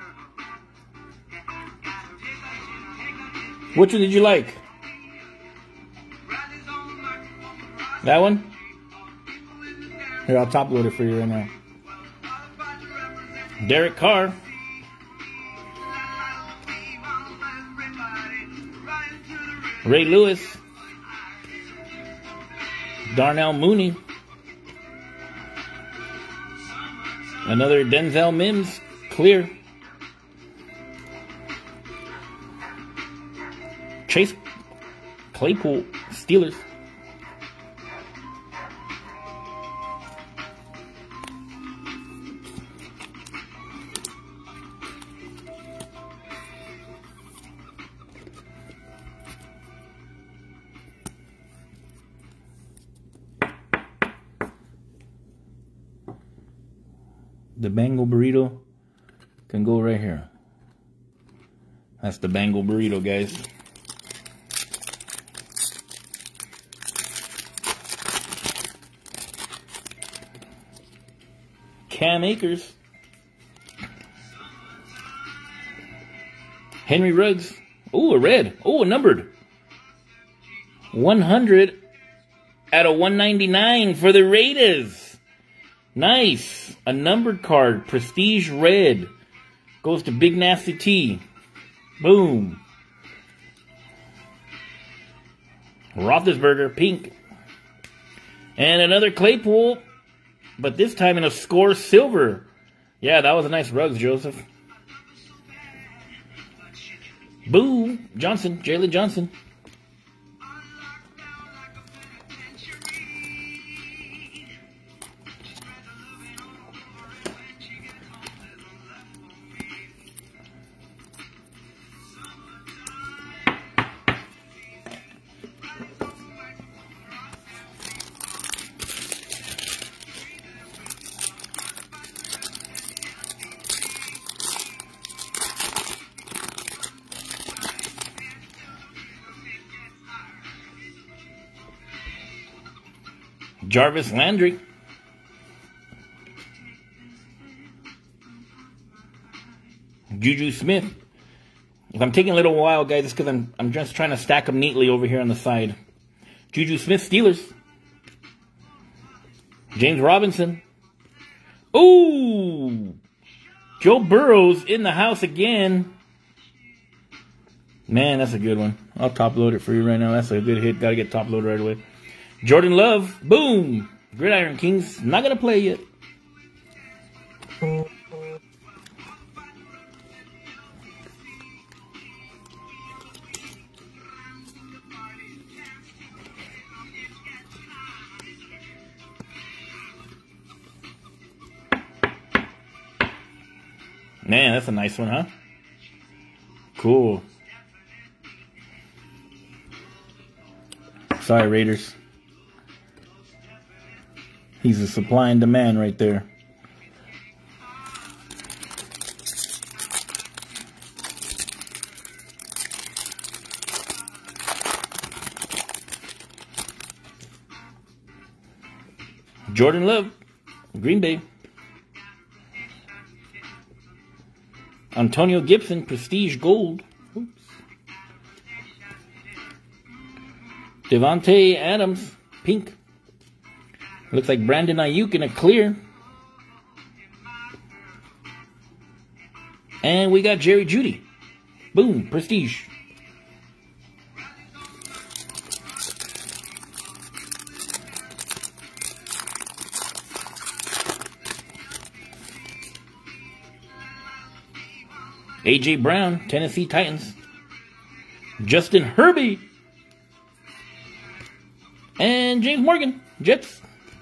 Which one did you like? That one? Here, I'll top load it for you right now. Derek Carr. Ray Lewis. Darnell Mooney. Another Denzel Mims. Clear. Chase Claypool. Steelers. The Bengal burrito can go right here. That's the Bengal burrito, guys. Cam Akers. Henry Ruggs. Oh, a red. Oh, a numbered. one hundred out of one ninety-nine for the Raiders. Nice. A numbered card. Prestige red. Goes to Big Nasty T. Boom. Roethlisberger, pink. And another Claypool, but this time in a score silver. Yeah, that was a nice Ruggs, Joseph. Boo. Johnson. Jalen Johnson. Jarvis Landry. Juju Smith. If I'm taking a little while, guys, it's because I'm, I'm just trying to stack them neatly over here on the side. Juju Smith, Steelers. James Robinson. Ooh! Joe Burrow's in the house again. Man, that's a good one. I'll top load it for you right now. That's a good hit. Got to get top loaded right away. Jordan Love, boom. Gridiron Kings, not going to play yet. Man, that's a nice one, huh? Cool. Sorry, Raiders. He's a supply and demand right there. Jordan Love, Green Bay. Antonio Gibson, Prestige Gold. Oops. Devontae Adams, pink. Looks like Brandon Ayuk in a clear. And we got Jerry Jeudy. Boom, Prestige. A J Brown, Tennessee Titans. Justin Herbie. And James Morgan, Jets.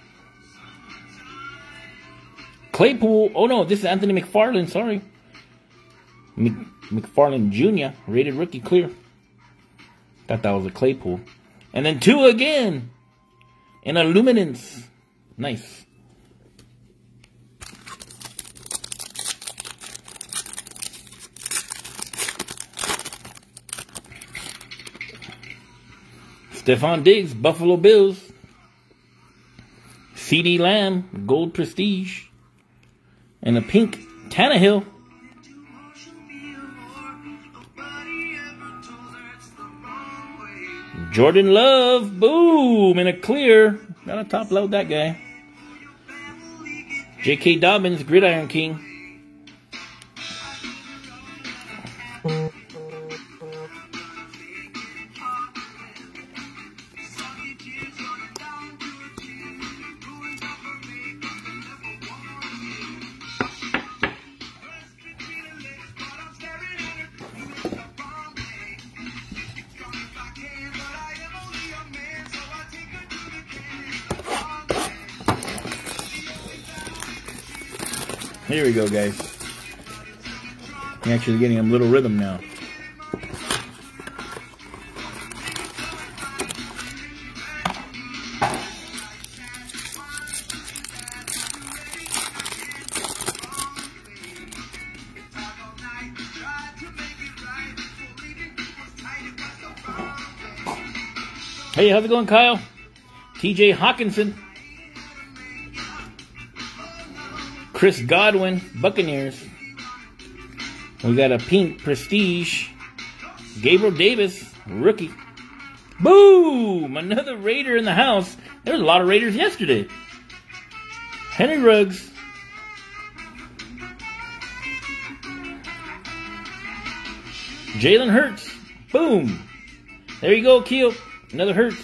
Claypool. Oh no, this is Anthony McFarland, sorry. Mc, McFarland Junior Rated rookie clear. Thought that was a Claypool. And then two again. In a luminance. Nice. Stephon Diggs, Buffalo Bills. CeeDee Lamb, Gold Prestige. And a pink Tannehill. Jordan Love, boom, and a clear. Gotta top load that guy. J K. Dobbins, Gridiron King. Here we go, guys. I'm actually getting a little rhythm now. Hey, how's it going, Kyle? T J Hawkinson. Chris Godwin, Buccaneers. We got a pink Prestige. Gabriel Davis, rookie. Boom! Another Raider in the house. There was a lot of Raiders yesterday. Henry Ruggs. Jalen Hurts. Boom! There you go, Keel. Another Hurts.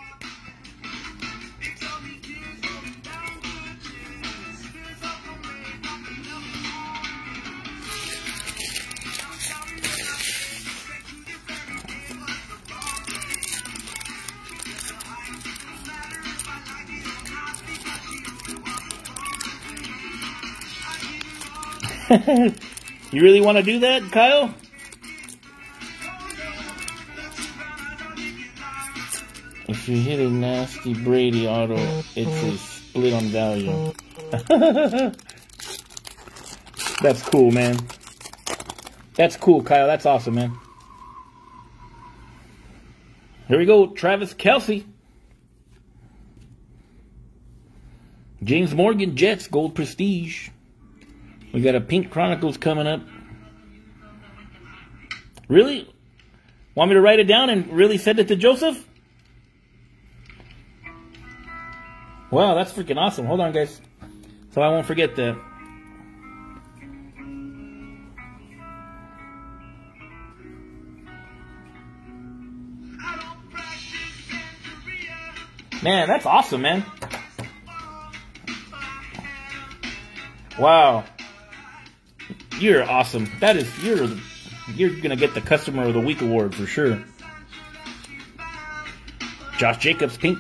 You really want to do that, Kyle? If you hit a nasty Brady auto, it's a split on value. That's cool, man. That's cool, Kyle. That's awesome, man. Here we go. Travis Kelce. James Morgan, Jets, Gold Prestige. We got a pink Chronicles coming up. Really? Want me to write it down and really send it to Joseph? Wow, that's freaking awesome. Hold on, guys. So I won't forget that. Man, that's awesome, man. Wow. You're awesome. That is, you're, you're going to get the Customer of the Week award for sure. Josh Jacobs, pink.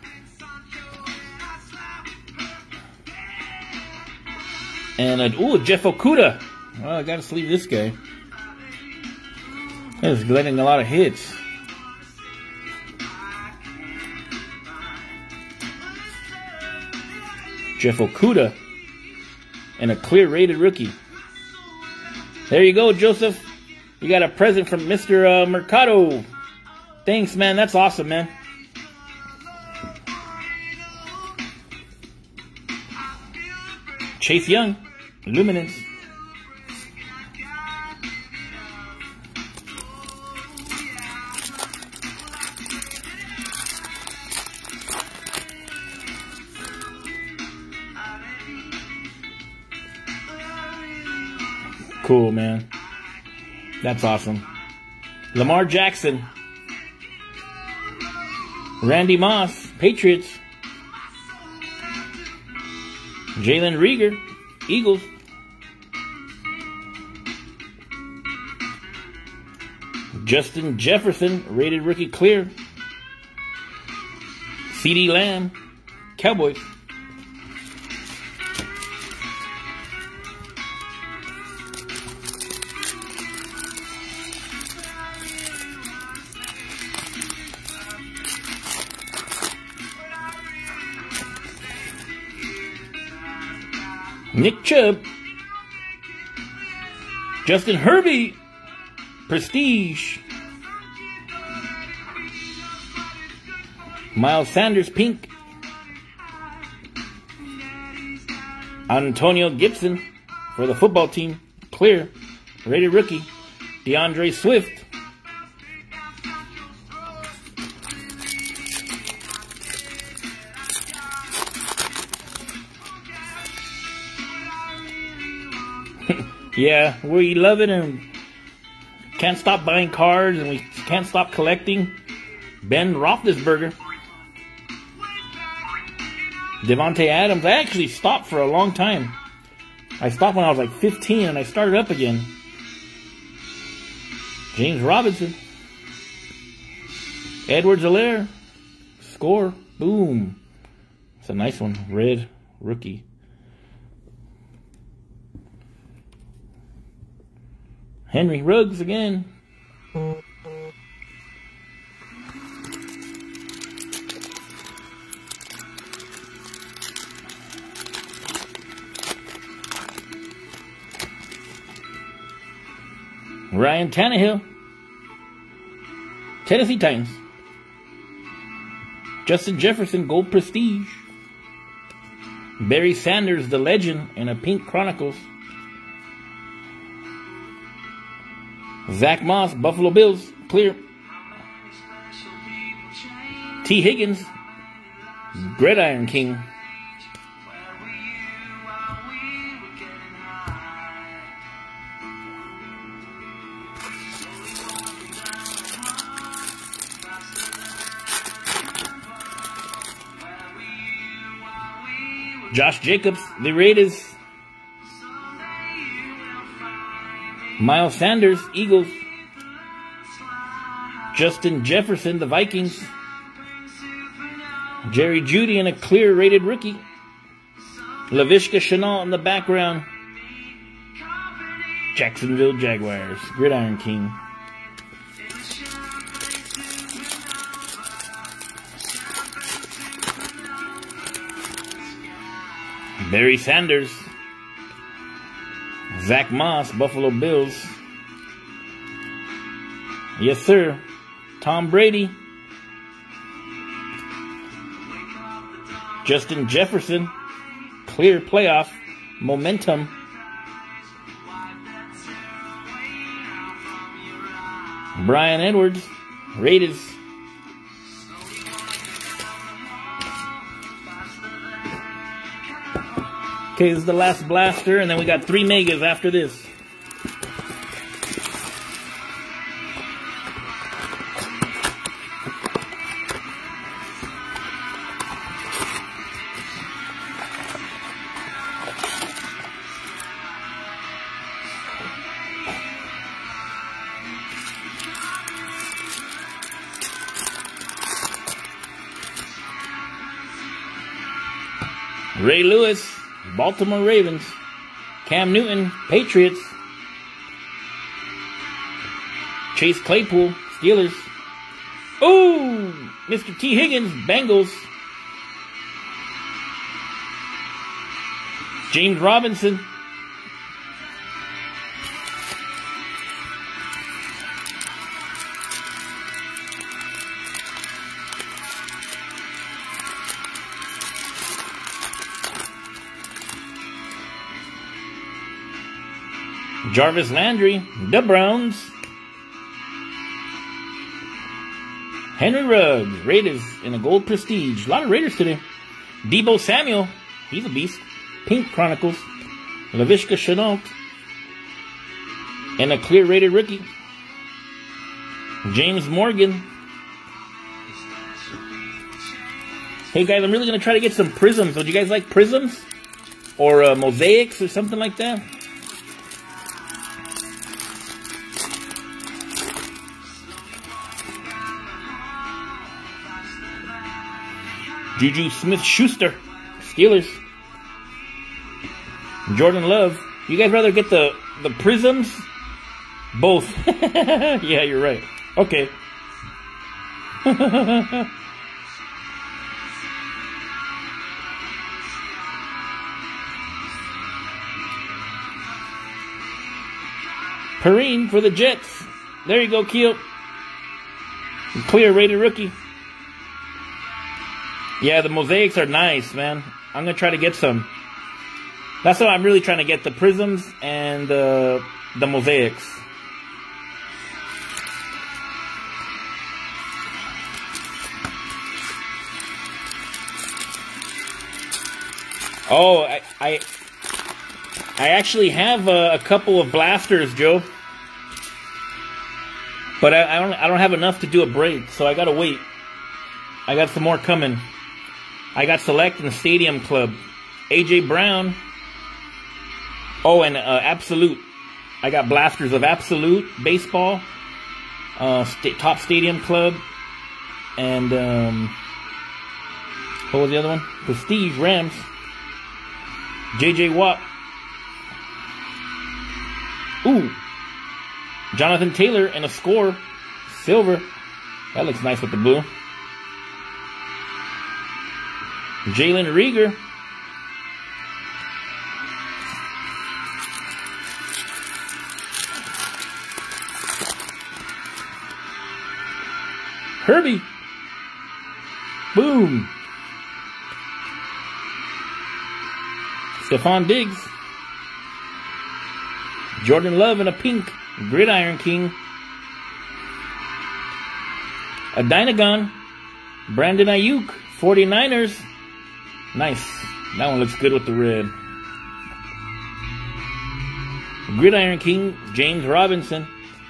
And, uh, ooh, Jeff Okudah. Well, I got to sleeve this guy. He's getting a lot of hits. Jeff Okudah. And a clear rated rookie. There you go, Joseph. You got a present from Mister Uh, Mercado. Thanks, man. That's awesome, man. Chase Young, Luminance. Cool, man. That's awesome. Lamar Jackson. Randy Moss, Patriots. Jalen Reagor, Eagles. Justin Jefferson, rated rookie clear. CeeDee Lamb, Cowboys. Nick Chubb. Justin Herbie. Prestige. Miles Sanders, pink. Antonio Gibson for the football team, clear. Rated rookie. DeAndre Swift. Yeah, we love it and can't stop buying cards and we can't stop collecting. Ben Roethlisberger. Devontae Adams. I actually stopped for a long time. I stopped when I was like fifteen and I started up again. James Robinson. Edwards-Helaire. Score. Boom. It's a nice one. Red rookie. Henry Ruggs again. Ryan Tannehill. Tennessee Titans. Justin Jefferson, Gold Prestige. Barry Sanders, the legend, in a pink Chronicles. Zach Moss, Buffalo Bills, clear. T. Higgins, Gridiron King. Josh Jacobs, the Raiders. Miles Sanders, Eagles. Justin Jefferson, the Vikings. Jerry Jeudy in a clear rated rookie. Laviska Shenault in the background. Jacksonville Jaguars, Gridiron King. Barry Sanders. Zach Moss, Buffalo Bills. Yes, sir. Tom Brady. Justin Jefferson. Clear playoff momentum. Brian Edwards. Raiders. Okay, this is the last blaster, and then we got three megas after this. Ray Lewis, Baltimore Ravens. Cam Newton, Patriots. Chase Claypool, Steelers. Ooh, Mister T. Higgins, Bengals. James Robinson. Jarvis Landry, the Browns. Henry Ruggs, Raiders in a gold prestige. A lot of Raiders today. Deebo Samuel, he's a beast. Pink Chronicles. Laviska Shenault. And a clear rated rookie. James Morgan. Hey guys, I'm really going to try to get some prisms. Would you guys like prisms? Or uh, mosaics or something like that? Juju Smith-Schuster, Steelers. Jordan Love. You guys rather get the, the prisms? Both. Yeah, you're right. Okay. Perrine for the Jets. There you go, Keel. Clear rated rookie. Yeah, the mosaics are nice, man. I'm going to try to get some. That's what I'm really trying to get, the prisms and uh, the mosaics. Oh, I I, I actually have a, a couple of blasters, Joe. But I, I don't I don't have enough to do a break, so I got to wait. I got some more coming. I got Select and Stadium Club. A J Brown. Oh, and uh, Absolute. I got blasters of Absolute Baseball. Uh, st Top Stadium Club. And, um... what was the other one? Prestige Rams. J J Watt. Ooh. Jonathan Taylor and a score. Silver. That looks nice with the blue. Jalen Rieger. Herbie. Boom. Stephon Diggs. Jordan Love in a pink. Gridiron King. A Dynagon. Brandon Ayuk. forty-niners. Nice. That one looks good with the red. Gridiron King. James Robinson.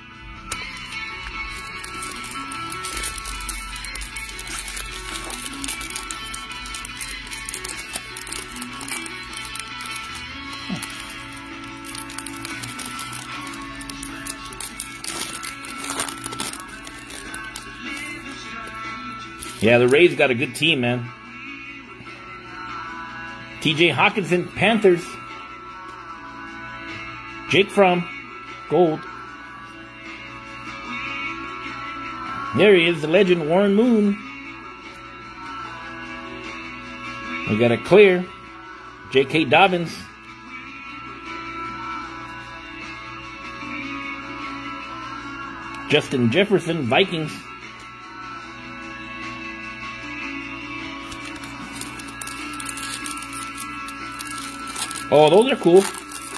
Yeah, the Rays got a good team, man. T J Hawkinson, Panthers. Jake Fromm, gold. There he is, the legend, Warren Moon. We got a clear. J K. Dobbins. Justin Jefferson, Vikings. Oh, those are cool.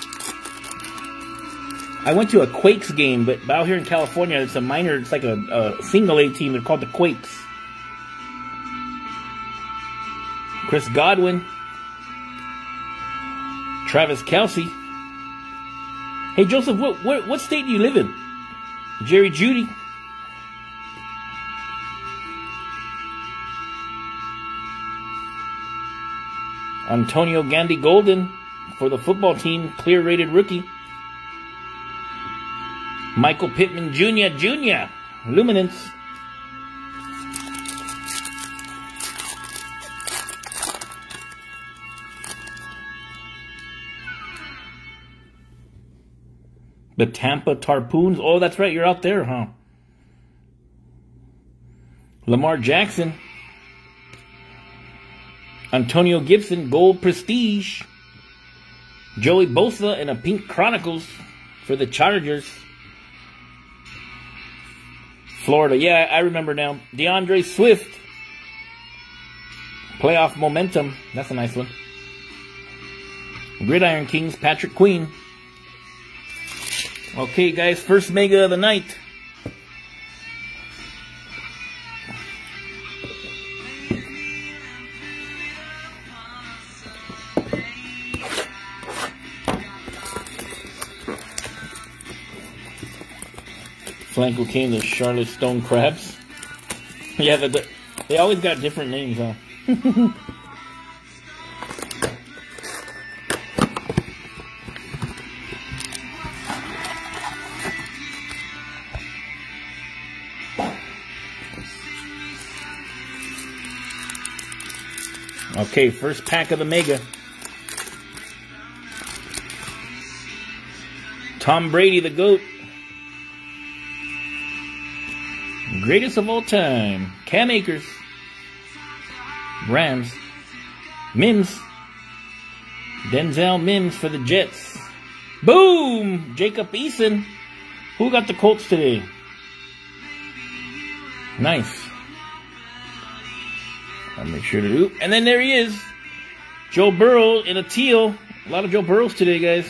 I went to a Quakes game, but out here in California, it's a minor, it's like a, a single A team. They're called the Quakes. Chris Godwin. Travis Kelce. Hey, Joseph, what, what, what state do you live in? Jerry Jeudy. Antonio Gandy Golden for the football team, clear rated rookie. Michael Pittman Junior Junior Luminance. The Tampa Tarpoons. Oh, that's right, you're out there, huh? Lamar Jackson. Antonio Gibson, gold prestige. Joey Bosa in a pink Chronicles for the Chargers. Florida, yeah, I remember now. DeAndre Swift. Playoff momentum. That's a nice one. Gridiron Kings, Patrick Queen. Okay, guys, first mega of the night. Flanco came the Charlotte Stone Crabs. Yeah, the, they always got different names, huh? Okay, first pack of the mega. Tom Brady, the GOAT. Greatest of all time. Cam Akers. Rams. Mims. Denzel Mims for the Jets. Boom! Jacob Eason. Who got the Colts today? Nice. I'll make sure to do. And then there he is. Joe Burrow in a teal. A lot of Joe Burrows today, guys.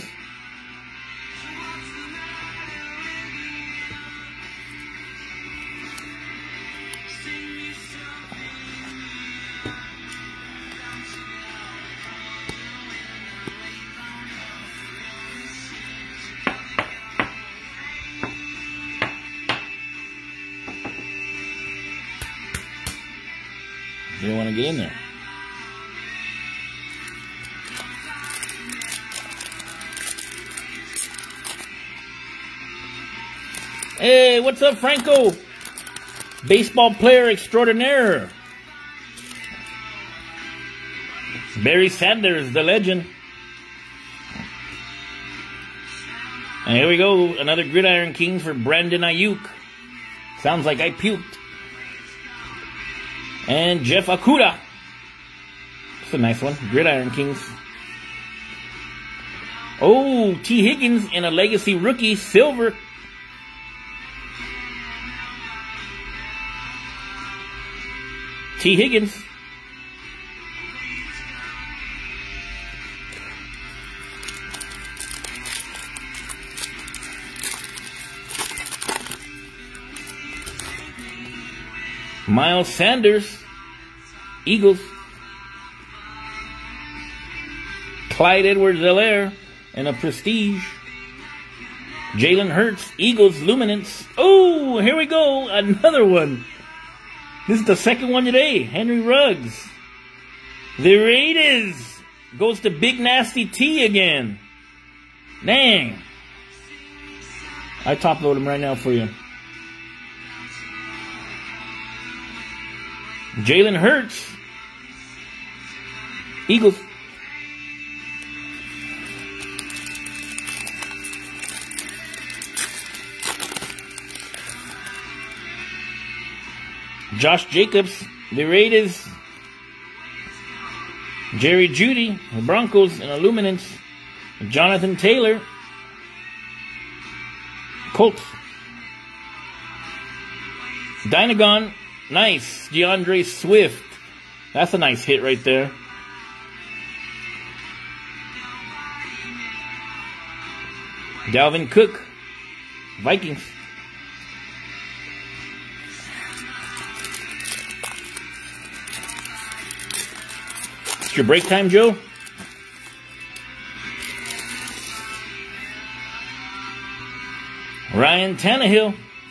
You don't want to get in there. Hey, what's up, Franco? Baseball player extraordinaire. Barry Sanders, the legend. And here we go, another Gridiron Kings for Brandon Ayuk. Sounds like I puked. And Jeff Okuda. That's a nice one. Gridiron Kings. Oh, T. Higgins and a legacy rookie, silver. T. Higgins. Miles Sanders, Eagles. Clyde Edwards-Helaire and a prestige. Jalen Hurts, Eagles, Luminance. Oh, here we go, another one. This is the second one today. Henry Ruggs. The Raiders goes to Big Nasty T again. Dang. I top load him right now for you. Jalen Hurts, Eagles. Josh Jacobs, the Raiders. Jerry Jeudy, the Broncos, and Illuminance. Jonathan Taylor, Colts. Dynagon, nice. DeAndre Swift. That's a nice hit right there. Dalvin Cook, Vikings. It's your break time, Joe? Ryan Tannehill.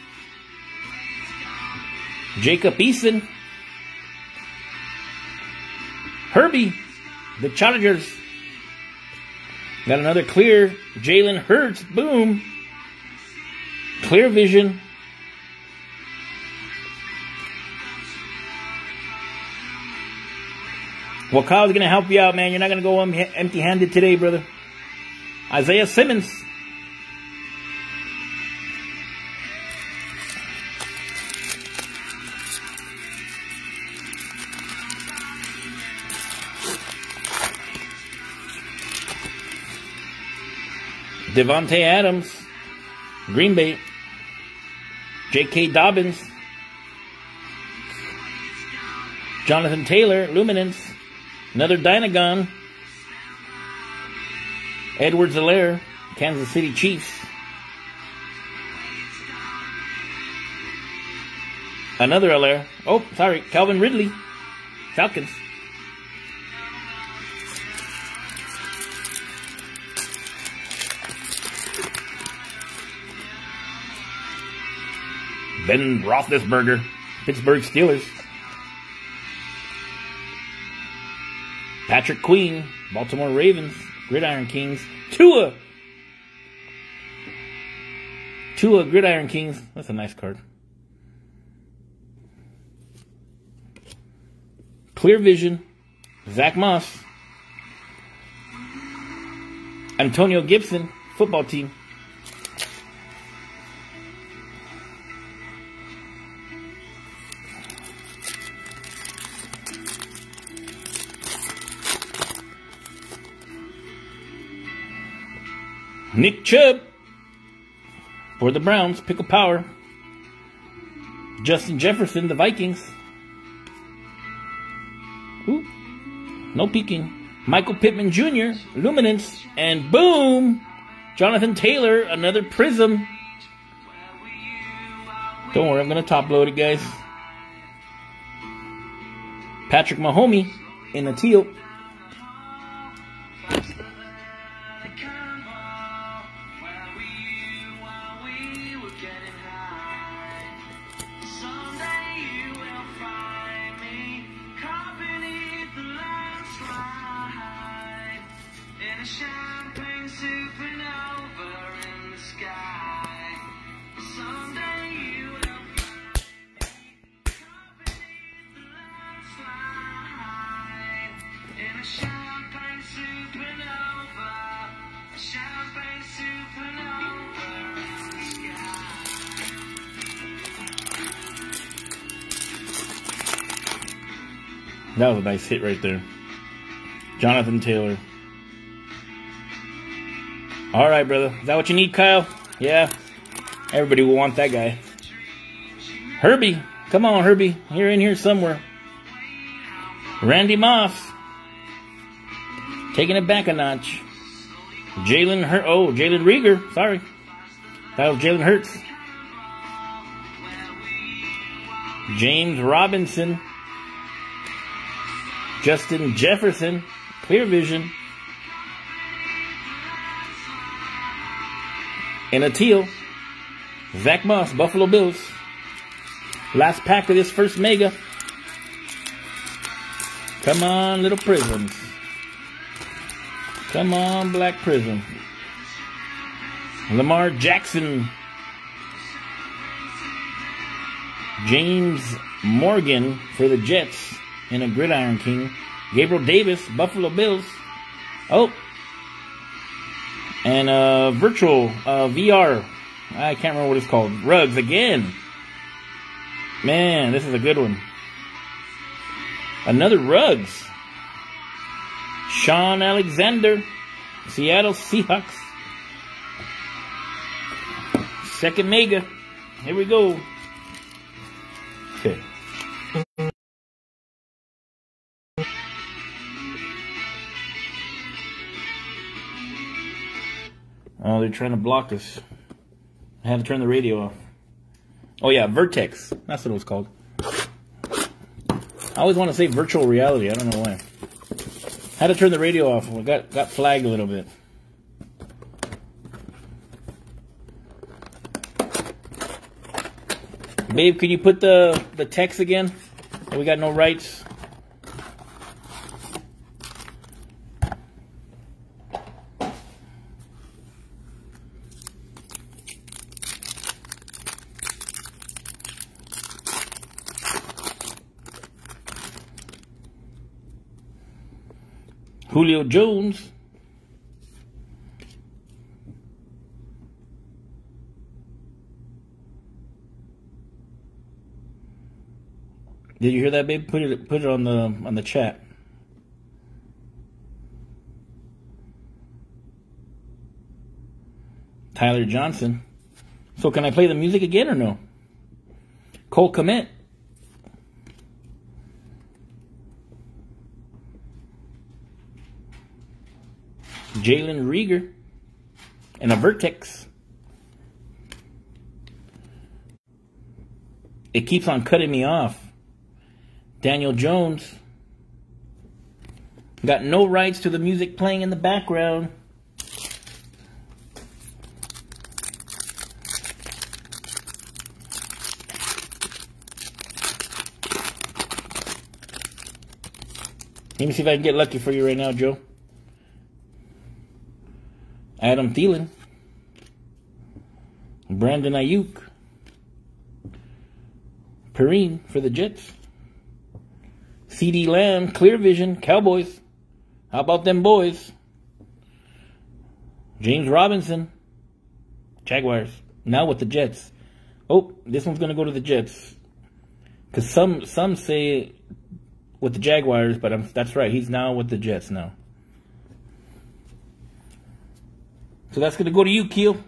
Jacob Eason. Herbie, the Chargers. Got another clear. Jalen Hurts, boom. Clear vision. Well, Kyle's going to help you out, man. You're not going to go empty-handed today, brother. Isaiah Simmons. Devontae Adams, Green Bay. J K. Dobbins. Jonathan Taylor, Luminance. Another Dynagon. Edwards-Helaire, Kansas City Chiefs. Another Helaire. Oh, sorry, Calvin Ridley, Falcons. Ben Roethlisberger, Pittsburgh Steelers. Patrick Queen, Baltimore Ravens, Gridiron Kings. Tua. Tua, Gridiron Kings. That's a nice card. Clear vision, Zach Moss. Antonio Gibson, football team. Nick Chubb for the Browns, Pickle Power. Justin Jefferson, the Vikings. Ooh, no peeking. Michael Pittman Junior, Luminance, and boom, Jonathan Taylor, another Prism. Don't worry, I'm going to top load it, guys. Patrick Mahomes in the teal. Champagne supernova in the sky. Someday you will find me the landslide in a champagne supernova, a champagne supernova. That was a nice hit right there. Jonathan Taylor. All right, brother. Is that what you need, Kyle? Yeah. Everybody will want that guy. Herbie. Come on, Herbie. You're in here somewhere. Randy Moss. Taking it back a notch. Jalen Hurt. Oh, Jalen Rieger. Sorry. That was Jalen Hurts. James Robinson. Justin Jefferson. Clear vision. And a teal. Zach Moss, Buffalo Bills. Last pack of this first mega. Come on, little prisms. Come on, black prism. Lamar Jackson. James Morgan for the Jets in a Gridiron King. Gabriel Davis, Buffalo Bills. Oh. And uh, virtual uh, V R. I can't remember what it's called. Ruggs again. Man, this is a good one. Another Ruggs. Sean Alexander. Seattle Seahawks. Second mega. Here we go. Okay. Oh, they're trying to block us. I had to turn the radio off. Oh yeah, Vertex. That's what it was called. I always want to say virtual reality. I don't know why. Had to turn the radio off. I got got flagged a little bit. Babe, can you put the the text again? We got no rights. Julio Jones. Did you hear that, babe? Put it put it on the on the chat. Tyler Johnson. So can I play the music again or no? Cole Kmet. Jalen Rieger. And a Vertex. It keeps on cutting me off. Daniel Jones. Got no rights to the music playing in the background. Let me see if I can get lucky for you right now, Joe. Adam Thielen. Brandon Ayuk. Perrine for the Jets. C D Lamb, Clear Vision, Cowboys. How about them boys? James Robinson, Jaguars. Now with the Jets. Oh, this one's going to go to the Jets. Because some some say with the Jaguars, but I'm, that's right. He's now with the Jets now. So that's going to go to you, Keel.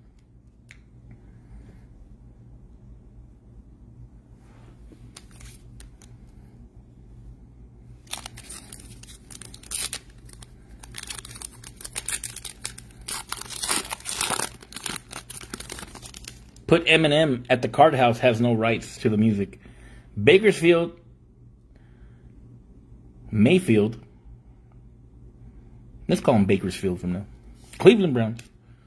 Put Eminem at the Card House has no rights to the music. Bakersfield. Mayfield. Let's call him Bakersfield from now. Cleveland Browns.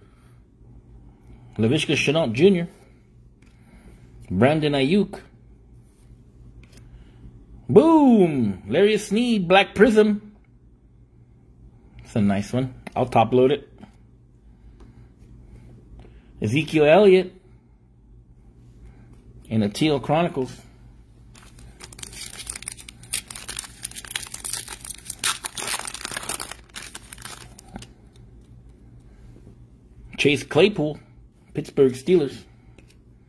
Laviska Shenault Junior Brandon Ayuk. Boom! Larius Sneed, Black Prism. That's a nice one. I'll top load it. Ezekiel Elliott. And a Teal Chronicles. Chase Claypool, Pittsburgh Steelers.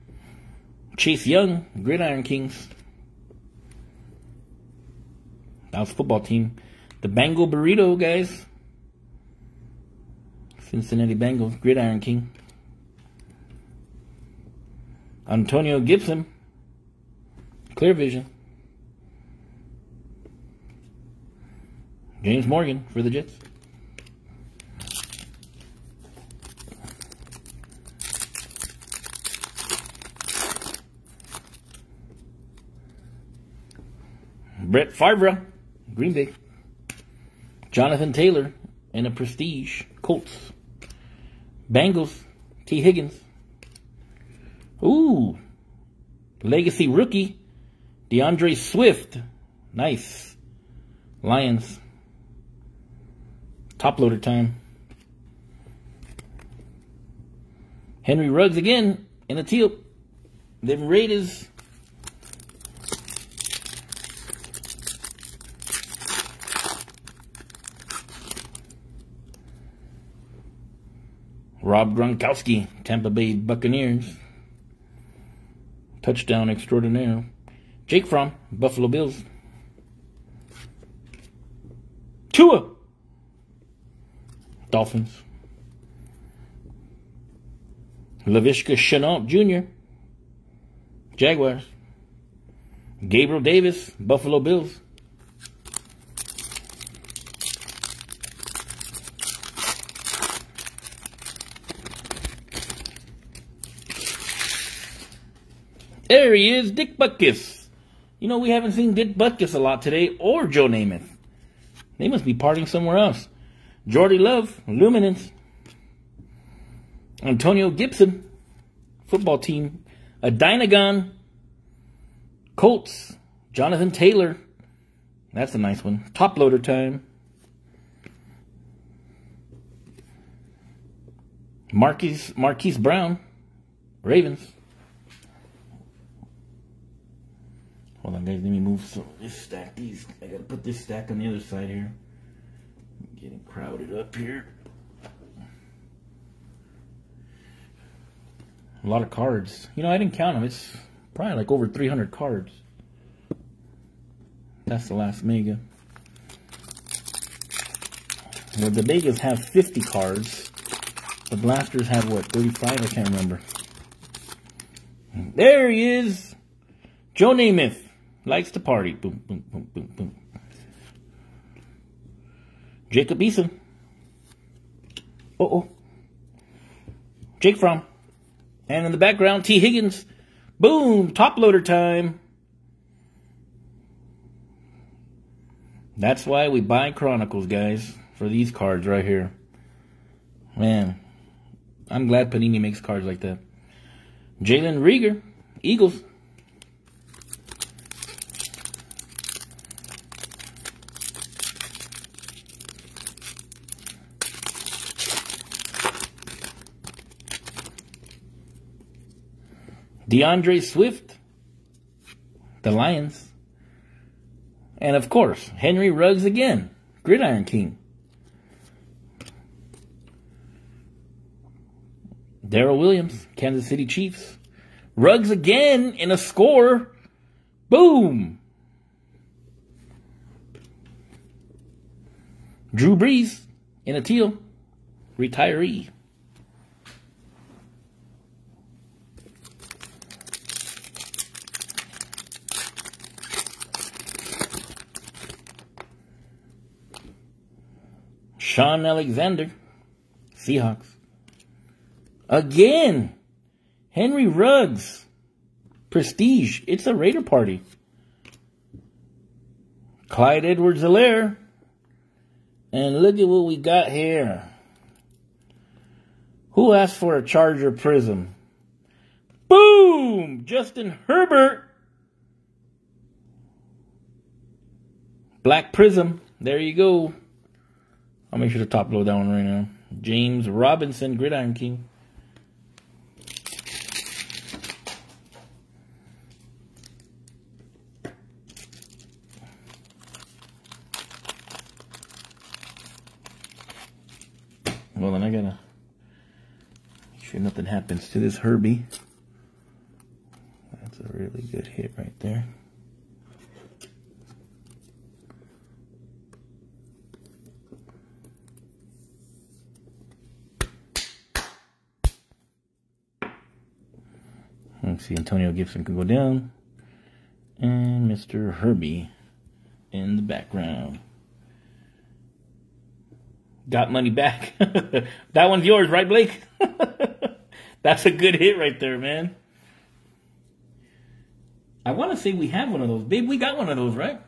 Chase Young, Gridiron Kings. Dallas football team. The Bengal Burrito, guys. Cincinnati Bengals. Gridiron King. Antonio Gibson. Clear Vision. James Morgan for the Jets. Brett Favre, Green Bay. Jonathan Taylor in a Prestige, Colts. Bengals, T. Higgins. Ooh, Legacy Rookie, DeAndre Swift. Nice. Lions. Top loader time. Henry Ruggs again in a teal. Them Raiders. Rob Gronkowski, Tampa Bay Buccaneers. Touchdown extraordinaire. Jake Fromm, Buffalo Bills. Tua, Dolphins. Laviska Shenault Junior Jaguars. Gabriel Davis, Buffalo Bills. There he is, Dick Butkus. You know, we haven't seen Dick Butkus a lot today, or Joe Namath. They must be partying somewhere else. Jordy Love, Luminance. Antonio Gibson, football team. A Dynagon, Colts. Jonathan Taylor. That's a nice one. Top loader time. Marquise, Marquise Brown, Ravens. Hold on, guys. Let me move some of this stack. These, I gotta put this stack on the other side here. I'm getting crowded up here. A lot of cards. You know, I didn't count them. It's probably like over three hundred cards. That's the last mega. Well, the megas have fifty cards. The blasters have what, thirty-five? I can't remember. There he is. Joe Namath. Likes to party. Boom, boom, boom, boom, boom. Jacob Eason. Uh-oh. Jake Fromm. And in the background, T. Higgins. Boom. Top loader time. That's why we buy Chronicles, guys. For these cards right here. Man. I'm glad Panini makes cards like that. Jalen Reagor. Eagles. DeAndre Swift, the Lions. And of course, Henry Ruggs again, Gridiron King. Darrell Williams, Kansas City Chiefs. Ruggs again in a score. Boom. Drew Brees in a teal, retiree. Sean Alexander, Seahawks. Again, Henry Ruggs, Prestige. It's a Raider party. Clyde Edwards-Helaire. And look at what we got here. Who asked for a Charger Prism? Boom! Justin Herbert. Black Prism. There you go. I'll make sure to top load that one right now. James Robinson, Gridiron King. Well, then I gotta make sure nothing happens to this Herbie. That's a really good hit right there. Let's see, Antonio Gibson can go down. And Mister Herbie in the background. Got money back. That one's yours, right, Blake? That's a good hit right there, man. I want to say we have one of those. Babe, we got one of those, right?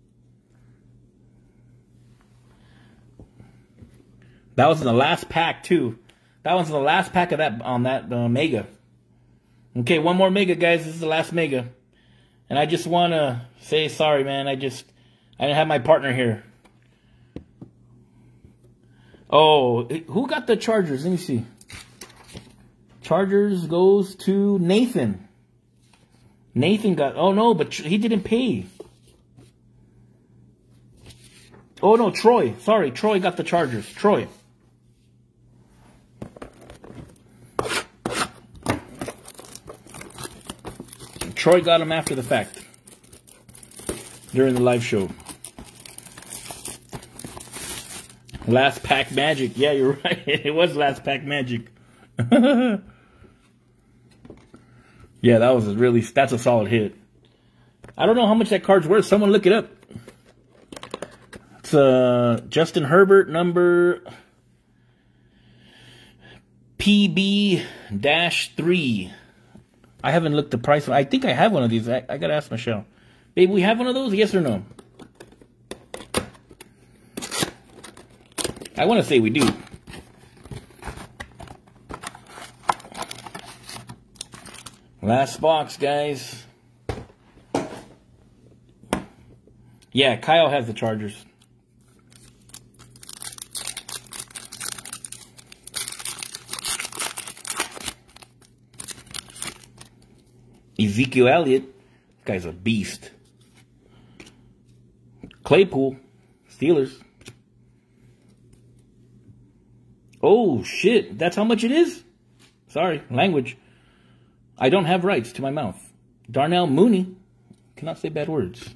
That was in the last pack, too. That was in the last pack of that on that uh, Mega. Okay, one more Mega, guys. This is the last Mega. And I just want to say sorry, man. I just, I didn't have my partner here. Oh, who got the Chargers? Let me see. Chargers goes to Nathan. Nathan got, oh no, but he didn't pay. Oh no, Troy. Sorry, Troy got the Chargers. Troy. Troy got him after the fact. During the live show. Last pack magic. Yeah, you're right. It was last pack magic. Yeah, that was a really, that's a solid hit. I don't know how much that card's worth. Someone look it up. It's uh, Justin Herbert, number P B three. I haven't looked the price. I think I have one of these. I, I gotta ask Michelle. Babe, we have one of those? Yes or no? I want to say we do. Last box, guys. Yeah, Kyle has the Chargers. Ezekiel Elliott. This guy's a beast. Claypool. Steelers. Oh, shit. That's how much it is? Sorry, language. I don't have rights to my mouth. Darnell Mooney. Cannot say bad words.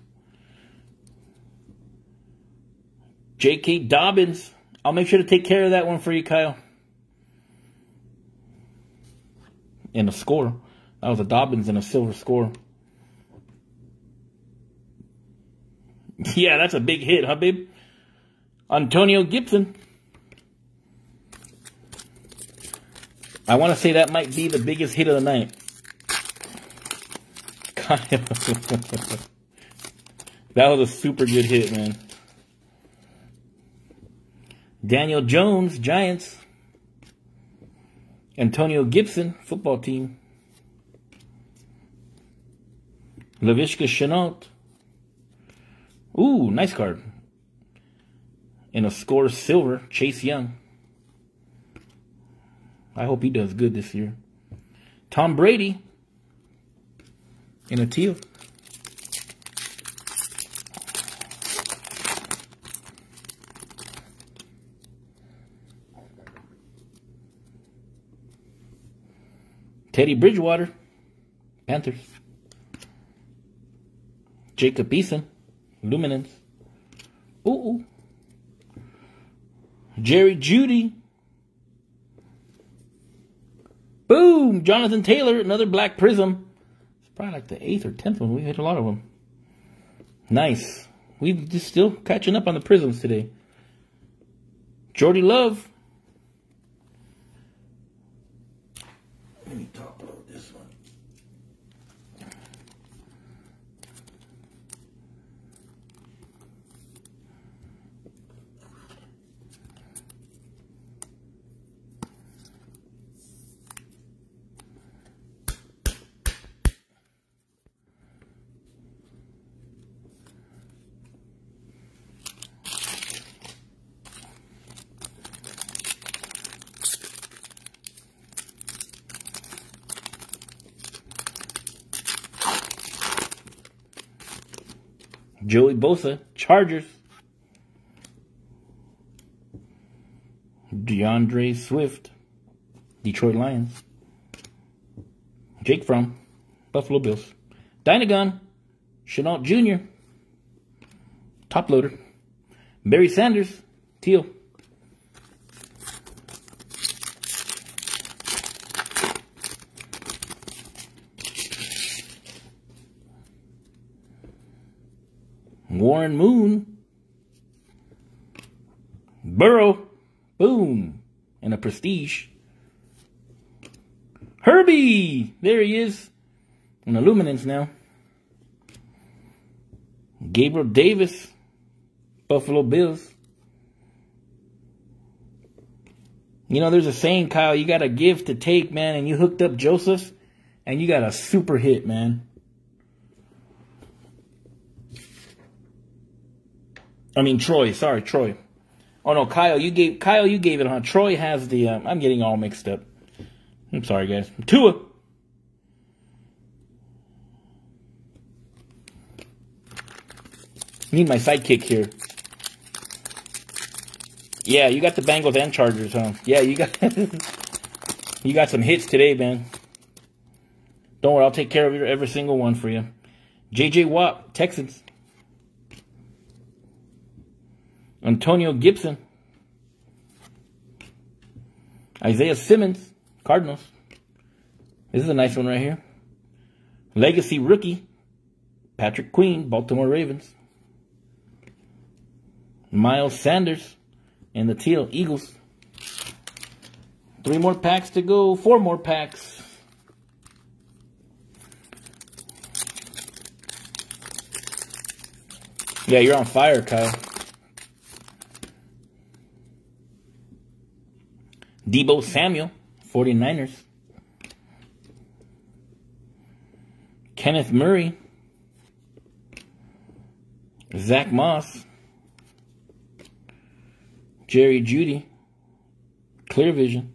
J K. Dobbins. I'll make sure to take care of that one for you, Kyle. And a score. That was a Dobbins and a silver score. Yeah, that's a big hit, huh, babe? Antonio Gibson. I want to say that might be the biggest hit of the night. That was a super good hit, man. Daniel Jones, Giants. Antonio Gibson, football team. Laviska Shenault. Ooh, nice card. And a score silver, Chase Young. I hope he does good this year. Tom Brady. In a teal. Teddy Bridgewater. Panthers. Jacob Eason. Luminance. Ooh, ooh. Jerry Jeudy. Boom! Jonathan Taylor, another black prism. It's probably like the eighth or tenth one. We hit a lot of them. Nice. We're just still catching up on the prisms today. Jordy Love. Let me top load this one. Joey Bosa, Chargers. DeAndre Swift, Detroit Lions. Jake Fromm, Buffalo Bills. Dynagon, Shenault Junior Top loader. Barry Sanders, teal. Warren Moon. Burrow. Boom. And a Prestige. Herbie. There he is. An Illuminance now. Gabriel Davis. Buffalo Bills. You know, there's a saying, Kyle, you got to give to take, man. And you hooked up Joseph, and you got a super hit, man. I mean, Troy. Sorry, Troy. Oh, no, Kyle, you gave Kyle, you gave it, huh? Troy has the... Um, I'm getting all mixed up. I'm sorry, guys. Tua. Need my sidekick here. Yeah, you got the Bengals and Chargers, huh? Yeah, you got you got some hits today, man. Don't worry, I'll take care of your, every single one for you. J J Watt, Texans. Antonio Gibson. Isaiah Simmons, Cardinals. This is a nice one right here. Legacy rookie, Patrick Queen, Baltimore Ravens. Miles Sanders. And the teal, Eagles. Three more packs to go. Four more packs. Yeah, you're on fire, Kyle. Deebo Samuel, forty-niners. Kenneth Murray. Zach Moss. Jerry Jeudy, Clear Vision.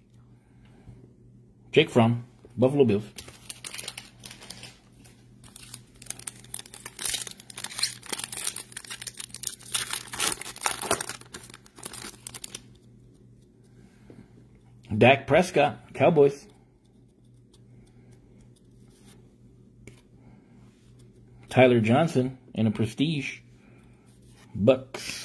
Jake Fromm, Buffalo Bills. Dak Prescott, Cowboys. Tyler Johnson in a Prestige, Bucks.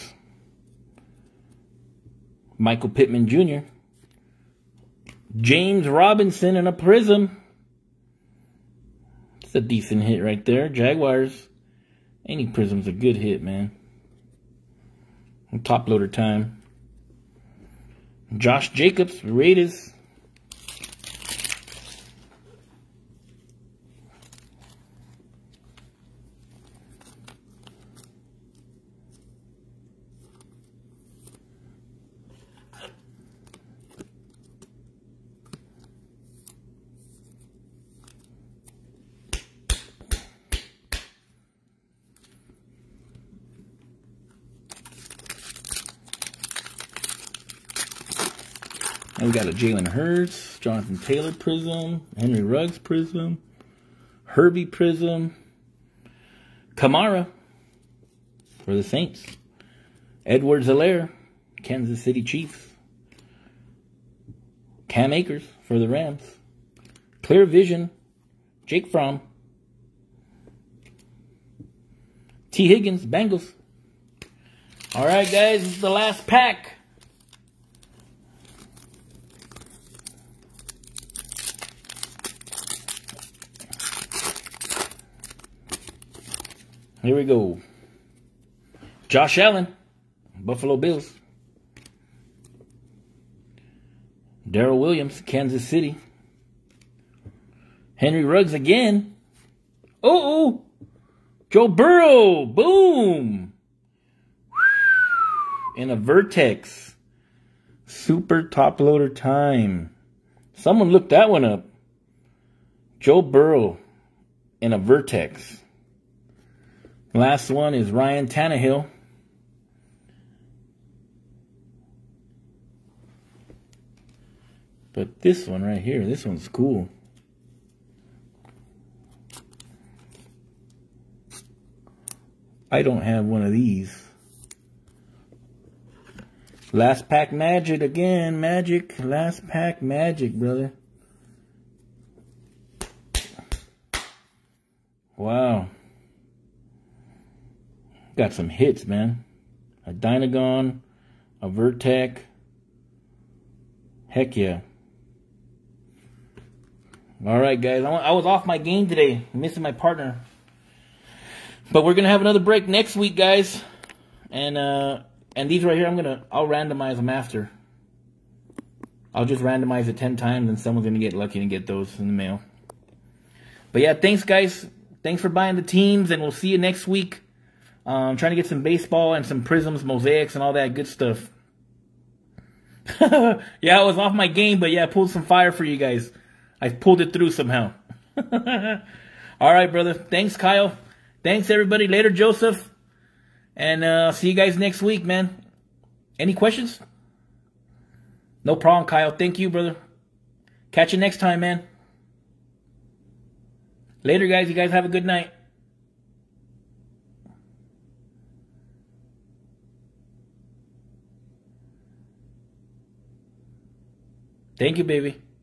Michael Pittman Junior James Robinson in a Prism. It's a decent hit right there. Jaguars. Any Prism's a good hit, man. Top loader time. Josh Jacobs, Raiders. And we got a Jalen Hurts, Jonathan Taylor Prism, Henry Ruggs Prism, Herbie Prism, Kamara for the Saints, Edwards-Helaire, Kansas City Chiefs, Cam Akers for the Rams, Clear Vision, Jake Fromm, T. Higgins, Bengals. All right, guys, this is the last pack. Here we go. Josh Allen, Buffalo Bills. Darrell Williams, Kansas City. Henry Ruggs again. Oh, oh. Joe Burrow. Boom. In a Vertex. Super top loader time. Someone looked that one up. Joe Burrow in a Vertex. Last one is Ryan Tannehill. But this one right here, this one's cool. I don't have one of these. Last pack magic again, magic. Last pack magic, brother. Wow. Got some hits, man. A Dynagon, a Vertec. Heck yeah. All right, guys. I was off my game today. I'm missing my partner. But we're gonna have another break next week, guys. And uh, and these right here, I'm gonna I'll randomize them after. I'll just randomize it ten times, and someone's gonna get lucky and get those in the mail. But yeah, thanks, guys. Thanks for buying the teams, and we'll see you next week. Um, trying to get some baseball and some prisms, mosaics, and all that good stuff. Yeah, I was off my game, but yeah, I pulled some fire for you guys. I pulled it through somehow. All right, brother. Thanks, Kyle. Thanks, everybody. Later, Joseph. And uh, see you guys next week, man. Any questions? No problem, Kyle. Thank you, brother. Catch you next time, man. Later, guys. You guys have a good night. Thank you, baby.